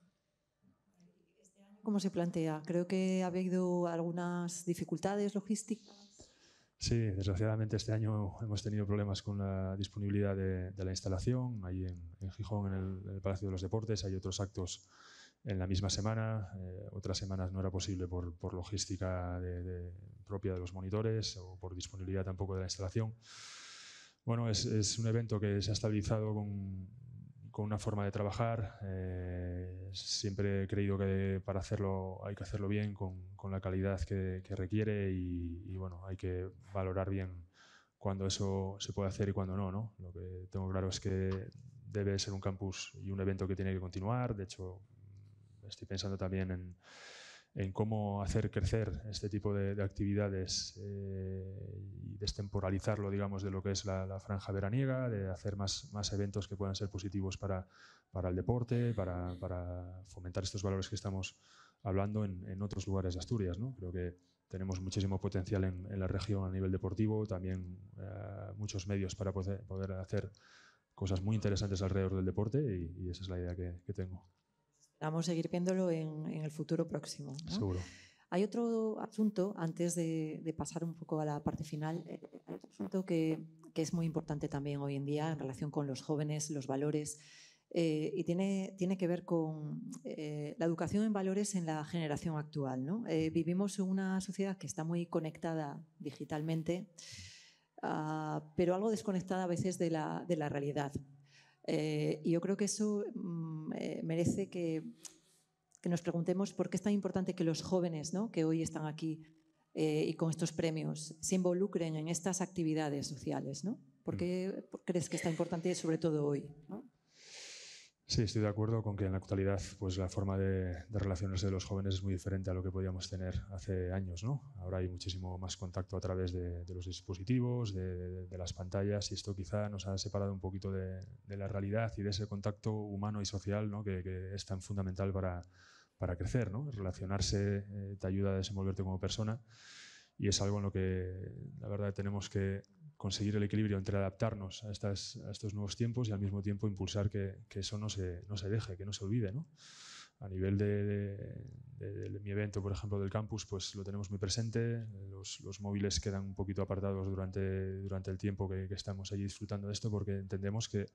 ¿Cómo se plantea? Creo que ha habido algunas dificultades logísticas. Sí, desgraciadamente este año hemos tenido problemas con la disponibilidad de, de la instalación. Ahí en, en Gijón, en el, en el Palacio de los Deportes, hay otros actos en la misma semana. Eh, otras semanas no era posible por, por logística de, de, propia de los monitores o por disponibilidad tampoco de la instalación. Bueno, es, es un evento que se ha estabilizado con, con una forma de trabajar. Eh, siempre he creído que para hacerlo hay que hacerlo bien, con, con la calidad que, que requiere y, y bueno, hay que valorar bien cuando eso se puede hacer y cuando no, ¿no? Lo que tengo claro es que debe ser un campus y un evento que tiene que continuar. De hecho, estoy pensando también en, en cómo hacer crecer este tipo de, de actividades eh, y destemporalizarlo, digamos, de lo que es la, la franja veraniega, de hacer más, más eventos que puedan ser positivos para, para el deporte, para, para fomentar estos valores que estamos hablando en, en otros lugares de Asturias, ¿no? Creo que tenemos muchísimo potencial en, en la región a nivel deportivo, también eh, muchos medios para poder, poder hacer cosas muy interesantes alrededor del deporte y, y esa es la idea que, que tengo. Vamos a seguir viéndolo en, en el futuro próximo, ¿no? Seguro. Hay otro asunto, antes de, de pasar un poco a la parte final, eh, hay otro asunto que, que es muy importante también hoy en día en relación con los jóvenes, los valores, eh, y tiene, tiene que ver con eh, la educación en valores en la generación actual, ¿no? Eh, vivimos en una sociedad que está muy conectada digitalmente, uh, pero algo desconectada a veces de la, de la realidad. Eh, y yo creo que eso mm, eh, merece que, que nos preguntemos por qué es tan importante que los jóvenes, ¿no?, que hoy están aquí eh, y con estos premios se involucren en estas actividades sociales, ¿no? ¿Por qué crees que está importante sobre todo hoy, ¿no? Sí, estoy de acuerdo con que en la actualidad pues, la forma de, de relacionarse de los jóvenes es muy diferente a lo que podíamos tener hace años, ¿no? Ahora hay muchísimo más contacto a través de, de los dispositivos, de, de, de las pantallas y esto quizá nos ha separado un poquito de, de la realidad y de ese contacto humano y social, ¿no?, que, que es tan fundamental para, para crecer, ¿no? Relacionarse eh, te ayuda a desenvolverte como persona y es algo en lo que la verdad tenemos que conseguir el equilibrio entre adaptarnos a, estas, a estos nuevos tiempos y al mismo tiempo impulsar que, que eso no se, no se deje, que no se olvide, ¿no? A nivel de, de, de, de mi evento, por ejemplo, del campus, pues lo tenemos muy presente. Los, los móviles quedan un poquito apartados durante, durante el tiempo que, que estamos allí disfrutando de esto porque entendemos que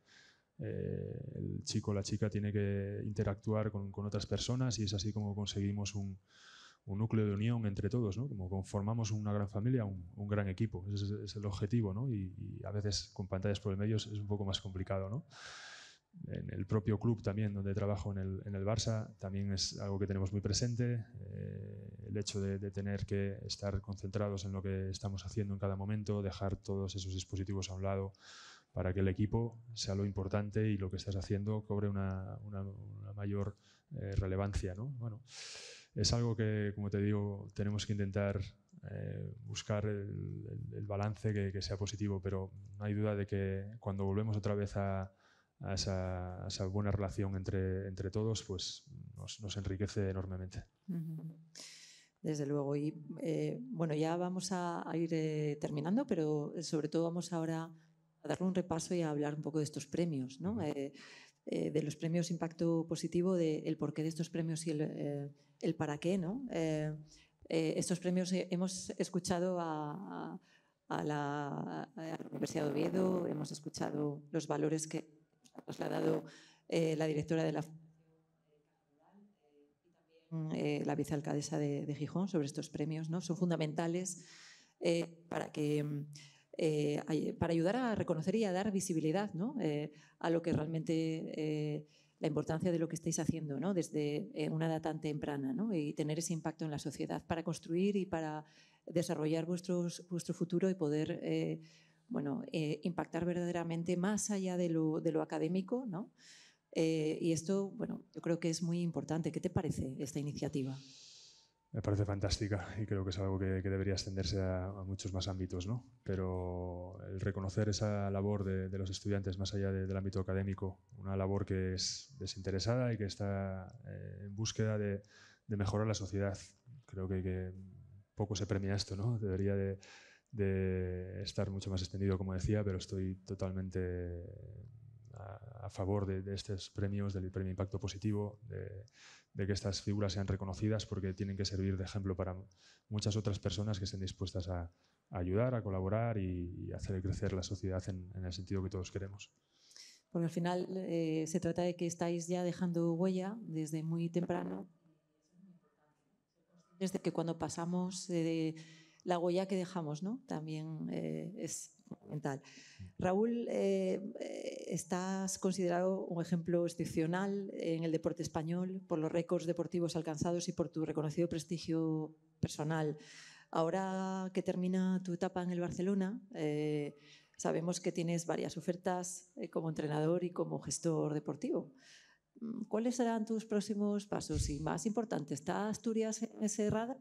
eh, el chico o la chica tiene que interactuar con, con otras personas y es así como conseguimos un un núcleo de unión entre todos, ¿no? Como conformamos una gran familia, un, un gran equipo. Ese es, es el objetivo, ¿no? Y, y a veces con pantallas por el medio es, es un poco más complicado, ¿no? en el propio club también, donde trabajo en el, en el Barça, también es algo que tenemos muy presente. Eh, el hecho de, de tener que estar concentrados en lo que estamos haciendo en cada momento, dejar todos esos dispositivos a un lado para que el equipo sea lo importante y lo que estás haciendo cobre una, una, una mayor eh, relevancia, ¿no? Bueno, es algo que, como te digo, tenemos que intentar eh, buscar el, el, el balance que, que sea positivo, pero no hay duda de que cuando volvemos otra vez a A esa, a esa buena relación entre, entre todos, pues nos, nos enriquece enormemente. Desde luego. Y eh, bueno, ya vamos a, a ir eh, terminando, pero sobre todo vamos ahora a darle un repaso y a hablar un poco de estos premios, ¿no? Uh-huh. eh, eh, de los premios Impacto Positivo, del de porqué de estos premios y el, eh, el para qué, ¿no? Eh, eh, estos premios eh, hemos escuchado a, a, a, la, a la Universidad de Oviedo, hemos escuchado los valores que ha trasladado eh, la directora de la eh, la vicealcaldesa de, de Gijón sobre estos premios, ¿no? Son fundamentales eh, para que eh, para ayudar a reconocer y a dar visibilidad, ¿no? eh, a lo que realmente eh, la importancia de lo que estáis haciendo, ¿no? Desde eh, una edad tan temprana, ¿no? Y tener ese impacto en la sociedad para construir y para desarrollar vuestros, vuestro futuro y poder eh, bueno, eh, impactar verdaderamente más allá de lo, de lo académico, ¿no? Eh, y esto, bueno, yo creo que es muy importante. ¿Qué te parece esta iniciativa? Me parece fantástica y creo que es algo que, que debería extenderse a, a muchos más ámbitos, ¿no? Pero el reconocer esa labor de, de los estudiantes más allá de, del ámbito académico, una labor que es desinteresada y que está eh, en búsqueda de, de mejorar la sociedad. Creo que, que poco se premia esto, ¿no? Debería de de estar mucho más extendido, como decía, pero estoy totalmente a, a favor de, de estos premios, del premio Impacto Positivo, de, de que estas figuras sean reconocidas porque tienen que servir de ejemplo para muchas otras personas que estén dispuestas a, a ayudar, a colaborar y, y hacer crecer la sociedad en, en el sentido que todos queremos. Porque al final eh, se trata de que estáis ya dejando huella desde muy temprano, desde que cuando pasamos eh, de la huella que dejamos, ¿no? También eh, es fundamental. Raúl, eh, estás considerado un ejemplo excepcional en el deporte español por los récords deportivos alcanzados y por tu reconocido prestigio personal. Ahora que termina tu etapa en el Barcelona, eh, sabemos que tienes varias ofertas eh, como entrenador y como gestor deportivo. ¿Cuáles serán tus próximos pasos? Y más importante, ¿está Asturias en ese radar?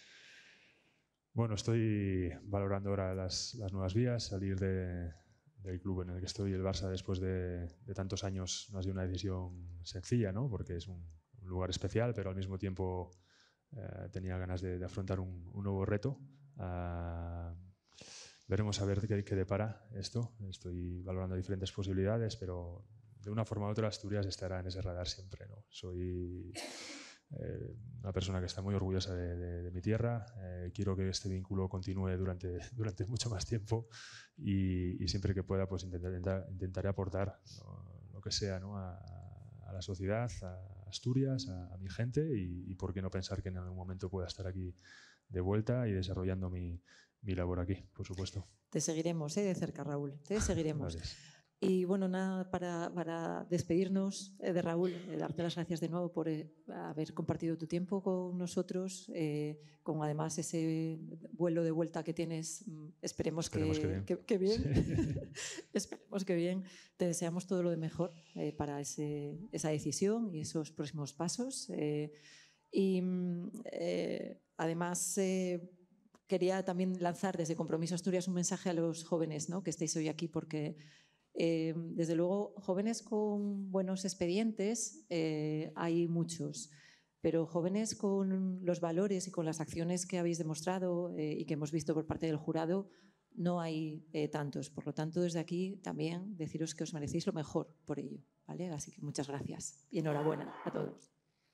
Bueno, estoy valorando ahora las, las nuevas vías, salir de, del club en el que estoy, el Barça, después de, de tantos años. No ha sido una decisión sencilla, ¿no? Porque es un, un lugar especial, pero al mismo tiempo eh, tenía ganas de, de afrontar un, un nuevo reto. Uh, veremos a ver qué, qué depara esto. Estoy valorando diferentes posibilidades, pero de una forma u otra Asturias estará en ese radar siempre, ¿no? Soy Eh, una persona que está muy orgullosa de, de, de mi tierra. Eh, quiero que este vínculo continúe durante, durante mucho más tiempo y, y siempre que pueda pues intentar, intentaré aportar lo, lo que sea, ¿no? a, a la sociedad, a Asturias, a, a mi gente y, y por qué no pensar que en algún momento pueda estar aquí de vuelta y desarrollando mi, mi labor aquí, por supuesto. Te seguiremos, ¿eh? De cerca, Raúl, te seguiremos. Gracias. Y bueno, nada, para, para despedirnos eh, de Raúl, eh, darte las gracias de nuevo por eh, haber compartido tu tiempo con nosotros, eh, con además ese vuelo de vuelta que tienes, esperemos, esperemos que, que bien. Que, que bien. Sí. Esperemos que bien. Te deseamos todo lo de mejor eh, para ese, esa decisión y esos próximos pasos. Eh, y eh, además eh, quería también lanzar desde Compromiso Asturias un mensaje a los jóvenes, ¿no? Que estéis hoy aquí porque Eh, desde luego, jóvenes con buenos expedientes eh, hay muchos, pero jóvenes con los valores y con las acciones que habéis demostrado eh, y que hemos visto por parte del jurado, no hay eh, tantos. Por lo tanto, desde aquí también deciros que os merecéis lo mejor por ello, ¿vale? Así que muchas gracias y enhorabuena a todos.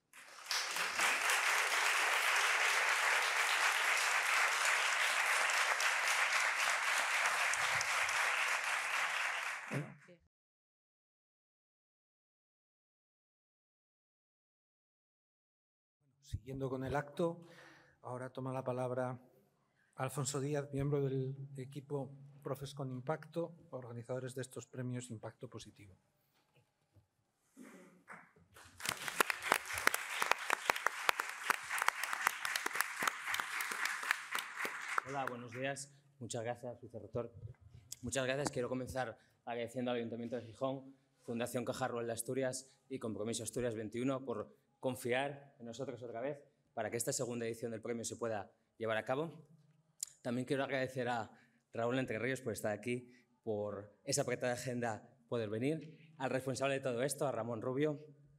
Siguiendo con el acto, ahora toma la palabra Alfonso Díaz, miembro del equipo Profes con Impacto, organizadores de estos premios Impacto Positivo. Hola, buenos días. Muchas gracias, vicerrector. Muchas gracias. Quiero comenzar agradeciendo al Ayuntamiento de Gijón, Fundación Caja Rural de Asturias y Compromiso Asturias veintiuno por confiar en nosotros otra vez para que esta segunda edición del premio se pueda llevar a cabo. También quiero agradecer a Raúl Entre Ríos por estar aquí, por esa apretada agenda poder venir, al responsable de todo esto, a Ramón Rubio,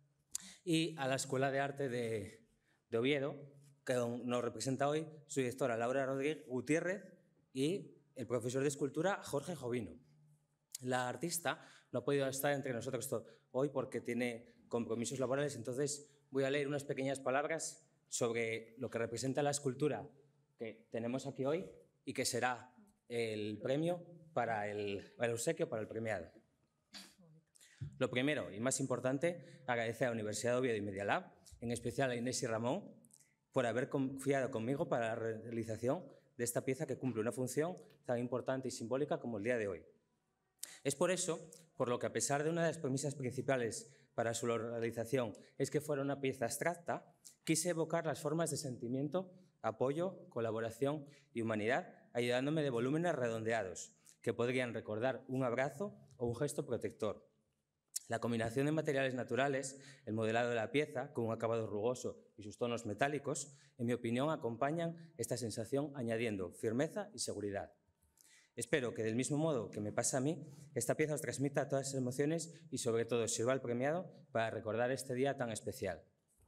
y a la Escuela de Arte de, de Oviedo, que nos representa hoy su directora Laura Rodríguez Gutiérrez y el profesor de escultura Jorge Jovino. La artista no ha podido estar entre nosotros hoy porque tiene compromisos laborales, entonces voy a leer unas pequeñas palabras sobre lo que representa la escultura que tenemos aquí hoy y que será el premio para el, para el obsequio, para el premiado. Lo primero y más importante, agradecer a la Universidad de Oviedo y Media Lab, en especial a Inés y Ramón, por haber confiado conmigo para la realización de esta pieza que cumple una función tan importante y simbólica como el día de hoy. Es por eso, por lo que a pesar de una de las premisas principales para su realización es que fuera una pieza abstracta, quise evocar las formas de sentimiento, apoyo, colaboración y humanidad, ayudándome de volúmenes redondeados, que podrían recordar un abrazo o un gesto protector. La combinación de materiales naturales, el modelado de la pieza, con un acabado rugoso y sus tonos metálicos, en mi opinión, acompañan esta sensación añadiendo firmeza y seguridad. Espero que, del mismo modo que me pasa a mí, esta pieza os transmita todas esas emociones y, sobre todo, sirva al premiado para recordar este día tan especial.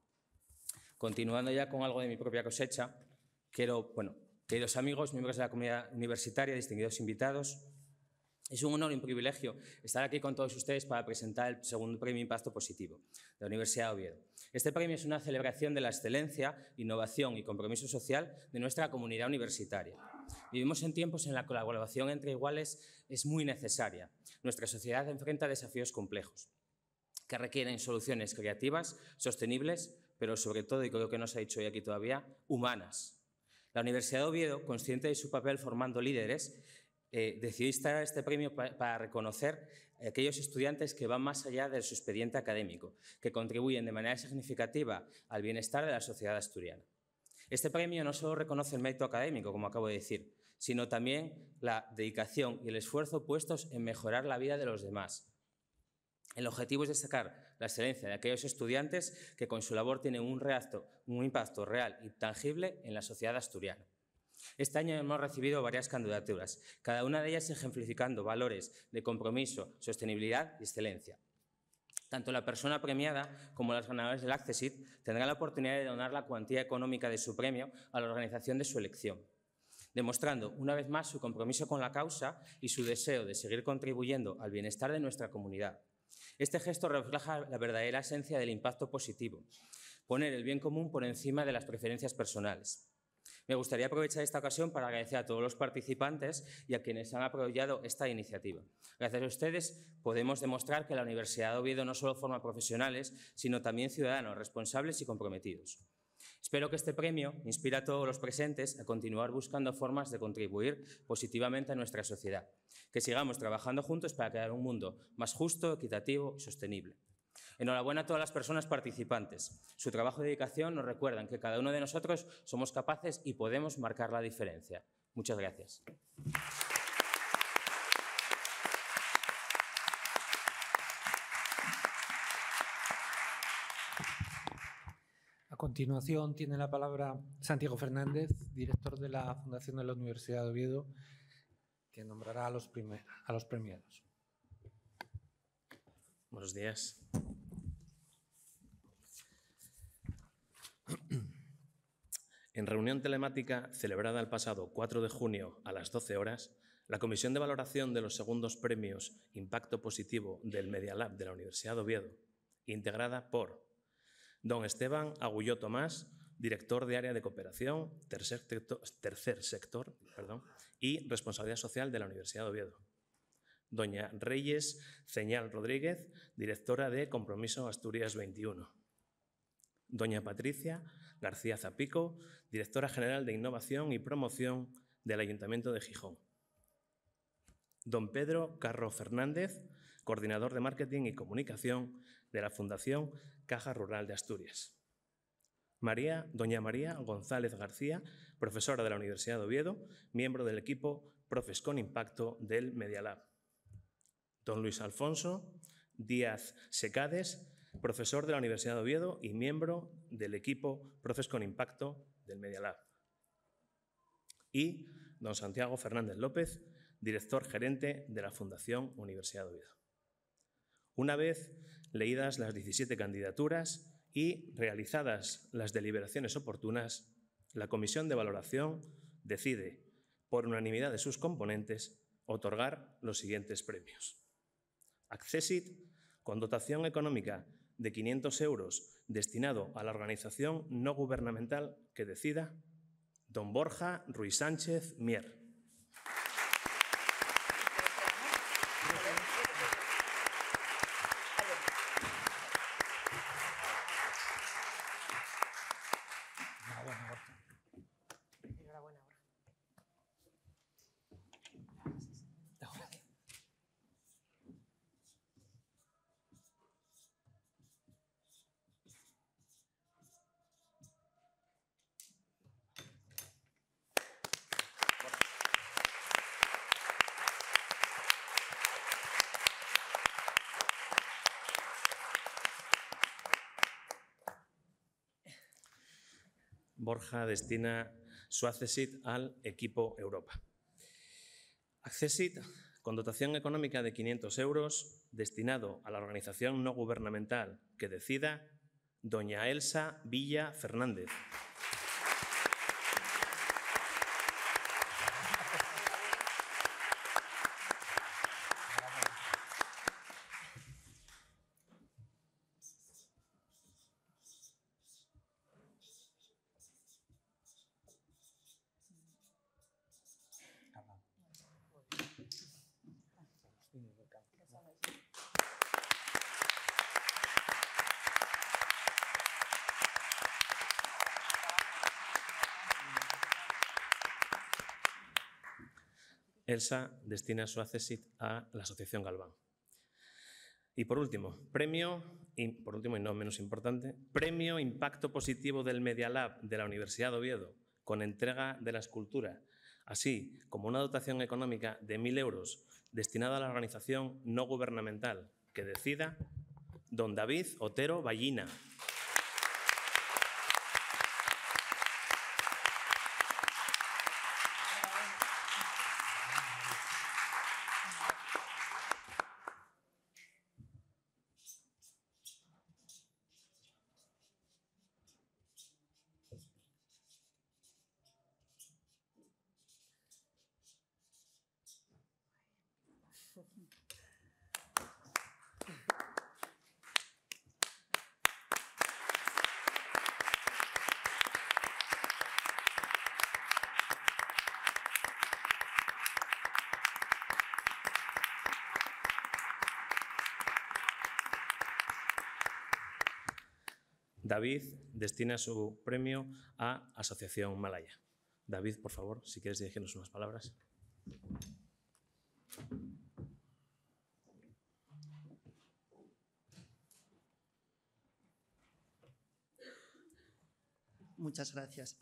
Continuando ya con algo de mi propia cosecha, quiero, bueno, queridos amigos, miembros de la comunidad universitaria, distinguidos invitados, es un honor y un privilegio estar aquí con todos ustedes para presentar el segundo premio Impacto Positivo de la Universidad de Oviedo. Este premio es una celebración de la excelencia, innovación y compromiso social de nuestra comunidad universitaria. Vivimos en tiempos en la colaboración entre iguales es muy necesaria. Nuestra sociedad enfrenta desafíos complejos que requieren soluciones creativas, sostenibles, pero sobre todo, y creo que no se ha dicho hoy aquí todavía, humanas. La Universidad de Oviedo, consciente de su papel formando líderes, Eh, decidí instalar este premio pa para reconocer a aquellos estudiantes que van más allá de su expediente académico, que contribuyen de manera significativa al bienestar de la sociedad asturiana. Este premio no solo reconoce el mérito académico, como acabo de decir, sino también la dedicación y el esfuerzo puestos en mejorar la vida de los demás. El objetivo es destacar la excelencia de aquellos estudiantes que con su labor tienen un, reacto, un impacto real y tangible en la sociedad asturiana. Este año hemos recibido varias candidaturas, cada una de ellas ejemplificando valores de compromiso, sostenibilidad y excelencia. Tanto la persona premiada como los ganadores del Accessit tendrán la oportunidad de donar la cuantía económica de su premio a la organización de su elección, demostrando una vez más su compromiso con la causa y su deseo de seguir contribuyendo al bienestar de nuestra comunidad. Este gesto refleja la verdadera esencia del impacto positivo, poner el bien común por encima de las preferencias personales. Me gustaría aprovechar esta ocasión para agradecer a todos los participantes y a quienes han apoyado esta iniciativa. Gracias a ustedes podemos demostrar que la Universidad de Oviedo no solo forma profesionales, sino también ciudadanos responsables y comprometidos. Espero que este premio inspire a todos los presentes a continuar buscando formas de contribuir positivamente a nuestra sociedad, que sigamos trabajando juntos para crear un mundo más justo, equitativo y sostenible. Enhorabuena a todas las personas participantes. Su trabajo y dedicación nos recuerdan que cada uno de nosotros somos capaces y podemos marcar la diferencia. Muchas gracias. A continuación tiene la palabra Santiago Fernández, director de la Fundación de la Universidad de Oviedo, que nombrará a los, a los premiados. Buenos días. En reunión telemática celebrada el pasado cuatro de junio a las doce horas, la Comisión de Valoración de los segundos premios Impacto Positivo del Media Lab de la Universidad de Oviedo, integrada por don Esteban Agulló Tomás, director de Área de Cooperación, Tercer Sector, tercer sector perdón, y Responsabilidad Social de la Universidad de Oviedo. Doña Reyes Ceñal Rodríguez, directora de Compromiso Asturias veintiuno. Doña Patricia García Zapico, directora general de Innovación y Promoción del Ayuntamiento de Gijón. Don Pedro Carro Fernández, coordinador de Marketing y Comunicación de la Fundación Caja Rural de Asturias. María, doña María González García, profesora de la Universidad de Oviedo, miembro del equipo Profes con Impacto del Media Lab. Don Luis Alfonso Díaz Secades, profesor de la Universidad de Oviedo y miembro del equipo Profes con Impacto del Media Lab. Y don Santiago Fernández López, director gerente de la Fundación Universidad de Oviedo. Una vez leídas las diecisiete candidaturas y realizadas las deliberaciones oportunas, la Comisión de Valoración decide, por unanimidad de sus componentes, otorgar los siguientes premios. Accessit, con dotación económica de quinientos euros destinado a la organización no gubernamental que decida, don Borja Ruiz Sánchez Mier. Borja destina su Accessit al equipo Europa. Accessit, con dotación económica de quinientos euros, destinado a la organización no gubernamental que decida, doña Elsa Villa Fernández. Elsa destina su Accessit a la Asociación Galván. Y por último, premio, y por último y no menos importante, premio Impacto Positivo del Media Lab de la Universidad de Oviedo, con entrega de la escultura, así como una dotación económica de mil euros destinada a la organización no gubernamental que decida, don David Otero Ballina. David destina su premio a Asociación Malaya. David, por favor, si quieres dirigirnos unas palabras. Muchas gracias.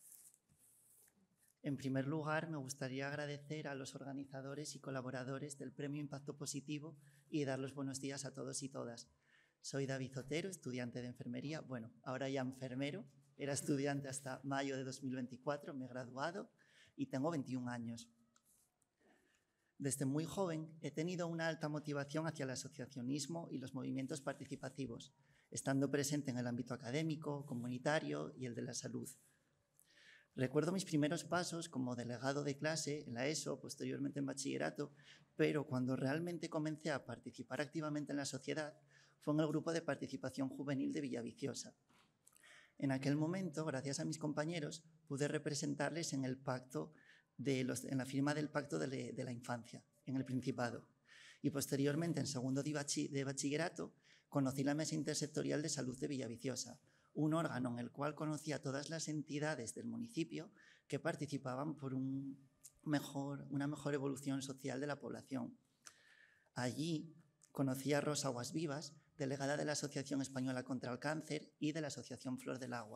En primer lugar, me gustaría agradecer a los organizadores y colaboradores del Premio Impacto Positivo y dar los buenos días a todos y todas. Soy David Otero, estudiante de enfermería, bueno, ahora ya enfermero, era estudiante hasta mayo de dos mil veinticuatro, me he graduado y tengo veintiún años. Desde muy joven he tenido una alta motivación hacia el asociacionismo y los movimientos participativos, estando presente en el ámbito académico, comunitario y el de la salud. Recuerdo mis primeros pasos como delegado de clase en la ESO, posteriormente en bachillerato, pero cuando realmente comencé a participar activamente en la sociedad fue en el grupo de participación juvenil de Villaviciosa. En aquel momento, gracias a mis compañeros, pude representarles en, el pacto de los, en la firma del Pacto de, le, de la Infancia, en el Principado. Y posteriormente, en segundo de, bachi, de bachillerato, conocí la Mesa Intersectorial de Salud de Villaviciosa, un órgano en el cual conocí a todas las entidades del municipio que participaban por un mejor, una mejor evolución social de la población. Allí conocí a Rosa Aguas Vivas, delegada de la Asociación Española contra el Cáncer y de la Asociación Flor del Agua,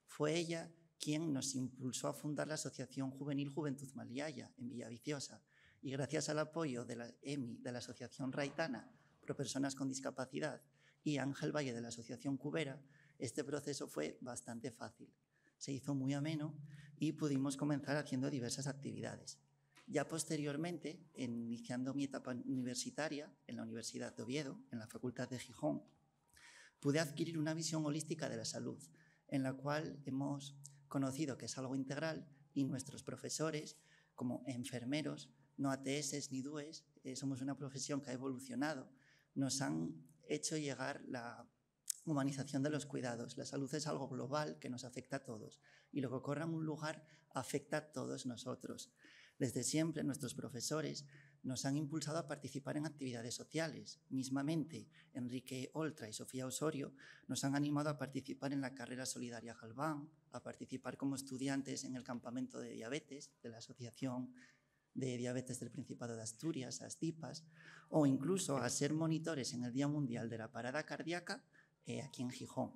Fue ella quien nos impulsó a fundar la Asociación Juvenil Juventud Maliaya en Villaviciosa, y gracias al apoyo de la E M I, de la Asociación Raitana Pro Personas con Discapacidad, y Ángel Valle de la Asociación Cubera, este proceso fue bastante fácil. Se hizo muy ameno y pudimos comenzar haciendo diversas actividades. Ya posteriormente, iniciando mi etapa universitaria en la Universidad de Oviedo, en la Facultad de Gijón, pude adquirir una visión holística de la salud, en la cual hemos conocido que es algo integral, y nuestros profesores, como enfermeros, no A T S ni D U E S, eh, somos una profesión que ha evolucionado, nos han hecho llegar la humanización de los cuidados. La salud es algo global que nos afecta a todos, y lo que ocurra en un lugar afecta a todos nosotros. Desde siempre nuestros profesores nos han impulsado a participar en actividades sociales. Mismamente, Enrique Oltra y Sofía Osorio nos han animado a participar en la carrera solidaria Galván, a participar como estudiantes en el campamento de diabetes de la Asociación de Diabetes del Principado de Asturias, ASDIPAS, o incluso a ser monitores en el Día Mundial de la Parada Cardíaca eh, aquí en Gijón.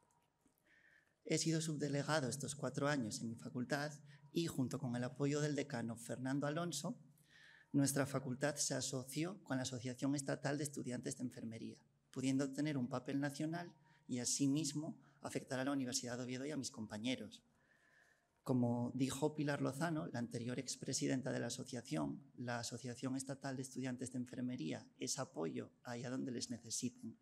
He sido subdelegado estos cuatro años en mi facultad y, junto con el apoyo del decano Fernando Alonso, nuestra facultad se asoció con la Asociación Estatal de Estudiantes de Enfermería, pudiendo tener un papel nacional y, asimismo, afectar a la Universidad de Oviedo y a mis compañeros. Como dijo Pilar Lozano, la anterior expresidenta de la asociación, la Asociación Estatal de Estudiantes de Enfermería es apoyo allá donde les necesiten.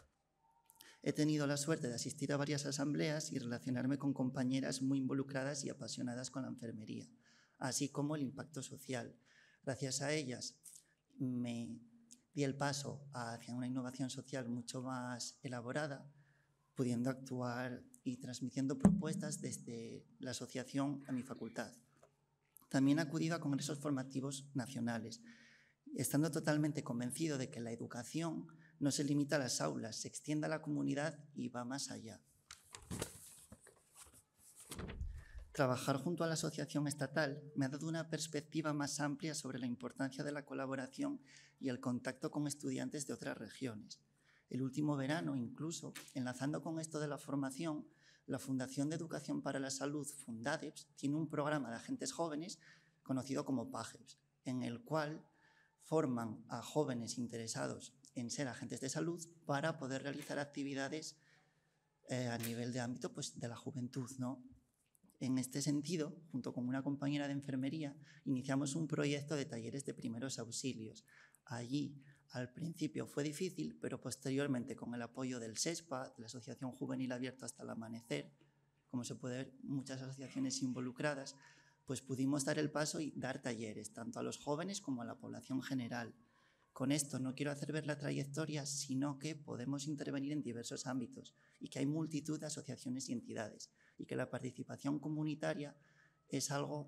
He tenido la suerte de asistir a varias asambleas y relacionarme con compañeras muy involucradas y apasionadas con la enfermería, así como el impacto social. Gracias a ellas me di el paso hacia una innovación social mucho más elaborada, pudiendo actuar y transmitiendo propuestas desde la asociación a mi facultad. También he acudido a congresos formativos nacionales, estando totalmente convencido de que la educación no se limita a las aulas, se extiende a la comunidad y va más allá. Trabajar junto a la asociación estatal me ha dado una perspectiva más amplia sobre la importancia de la colaboración y el contacto con estudiantes de otras regiones. El último verano, incluso, enlazando con esto de la formación, la Fundación de Educación para la Salud, Fundadeps, tiene un programa de agentes jóvenes conocido como PAGEPS, en el cual forman a jóvenes interesados en ser agentes de salud para poder realizar actividades eh, a nivel de ámbito pues, de la juventud, ¿no? En este sentido, junto con una compañera de enfermería, iniciamos un proyecto de talleres de primeros auxilios. Allí, al principio fue difícil, pero posteriormente, con el apoyo del SESPA, de la Asociación Juvenil Abierta hasta el Amanecer, como se puede ver, muchas asociaciones involucradas, pues pudimos dar el paso y dar talleres, tanto a los jóvenes como a la población general. Con esto no quiero hacer ver la trayectoria, sino que podemos intervenir en diversos ámbitos y que hay multitud de asociaciones y entidades y que la participación comunitaria es algo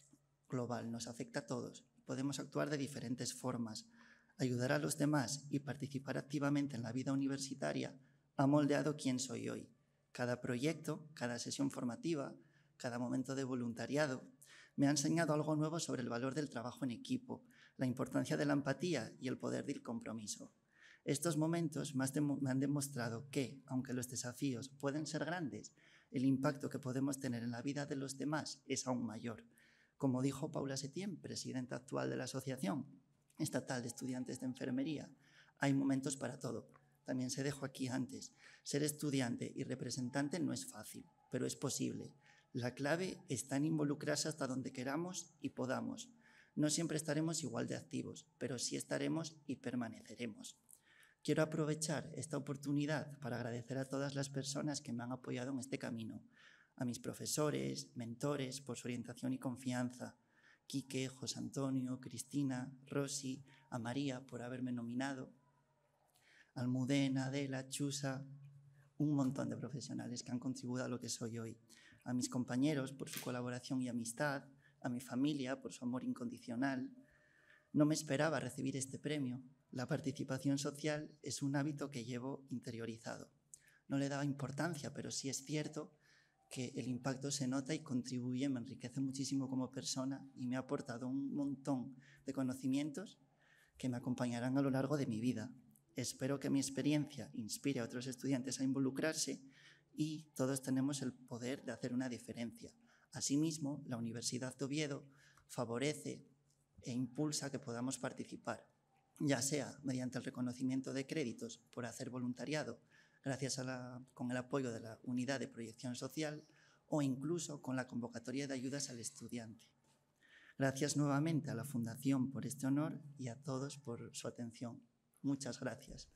global, nos afecta a todos. Podemos actuar de diferentes formas. Ayudar a los demás y participar activamente en la vida universitaria ha moldeado quién soy hoy. Cada proyecto, cada sesión formativa, cada momento de voluntariado me ha enseñado algo nuevo sobre el valor del trabajo en equipo, la importancia de la empatía y el poder del compromiso. Estos momentos me han demostrado que, aunque los desafíos pueden ser grandes, el impacto que podemos tener en la vida de los demás es aún mayor. Como dijo Paula Setién, presidenta actual de la Asociación Estatal de Estudiantes de Enfermería, hay momentos para todo. También se dejó aquí antes. Ser estudiante y representante no es fácil, pero es posible. La clave está en involucrarse hasta donde queramos y podamos. No siempre estaremos igual de activos, pero sí estaremos y permaneceremos. Quiero aprovechar esta oportunidad para agradecer a todas las personas que me han apoyado en este camino, a mis profesores, mentores, por su orientación y confianza, Quique, José Antonio, Cristina, Rosy, a María por haberme nominado, Almudena, Adela, Chusa, un montón de profesionales que han contribuido a lo que soy hoy, a mis compañeros por su colaboración y amistad, a mi familia por su amor incondicional. No me esperaba recibir este premio. La participación social es un hábito que llevo interiorizado. No le daba importancia, pero sí es cierto que el impacto se nota y contribuye, me enriquece muchísimo como persona y me ha aportado un montón de conocimientos que me acompañarán a lo largo de mi vida. Espero que mi experiencia inspire a otros estudiantes a involucrarse y todos tenemos el poder de hacer una diferencia. Asimismo, la Universidad de Oviedo favorece e impulsa que podamos participar, ya sea mediante el reconocimiento de créditos por hacer voluntariado, gracias a la, con el apoyo de la Unidad de Proyección Social, o incluso con la convocatoria de ayudas al estudiante. Gracias nuevamente a la Fundación por este honor y a todos por su atención. Muchas gracias.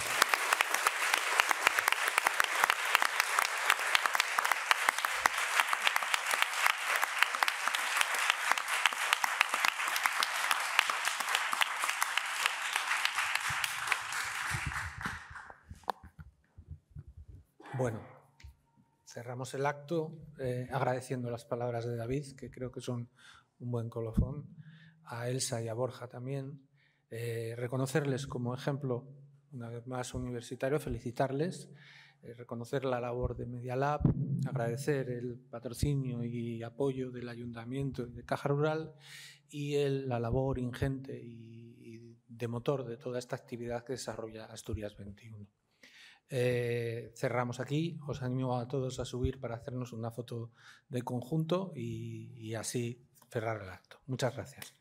Bueno, cerramos el acto eh, agradeciendo las palabras de David, que creo que son un buen colofón, a Elsa y a Borja también, eh, reconocerles como ejemplo, una vez más universitario, felicitarles, eh, reconocer la labor de Media Lab, agradecer el patrocinio y apoyo del Ayuntamiento y de Caja Rural y el, la labor ingente y, y de motor de toda esta actividad que desarrolla Asturias veintiuno. Eh, cerramos aquí, os animo a todos a subir para hacernos una foto de conjunto y, y así cerrar el acto. Muchas gracias.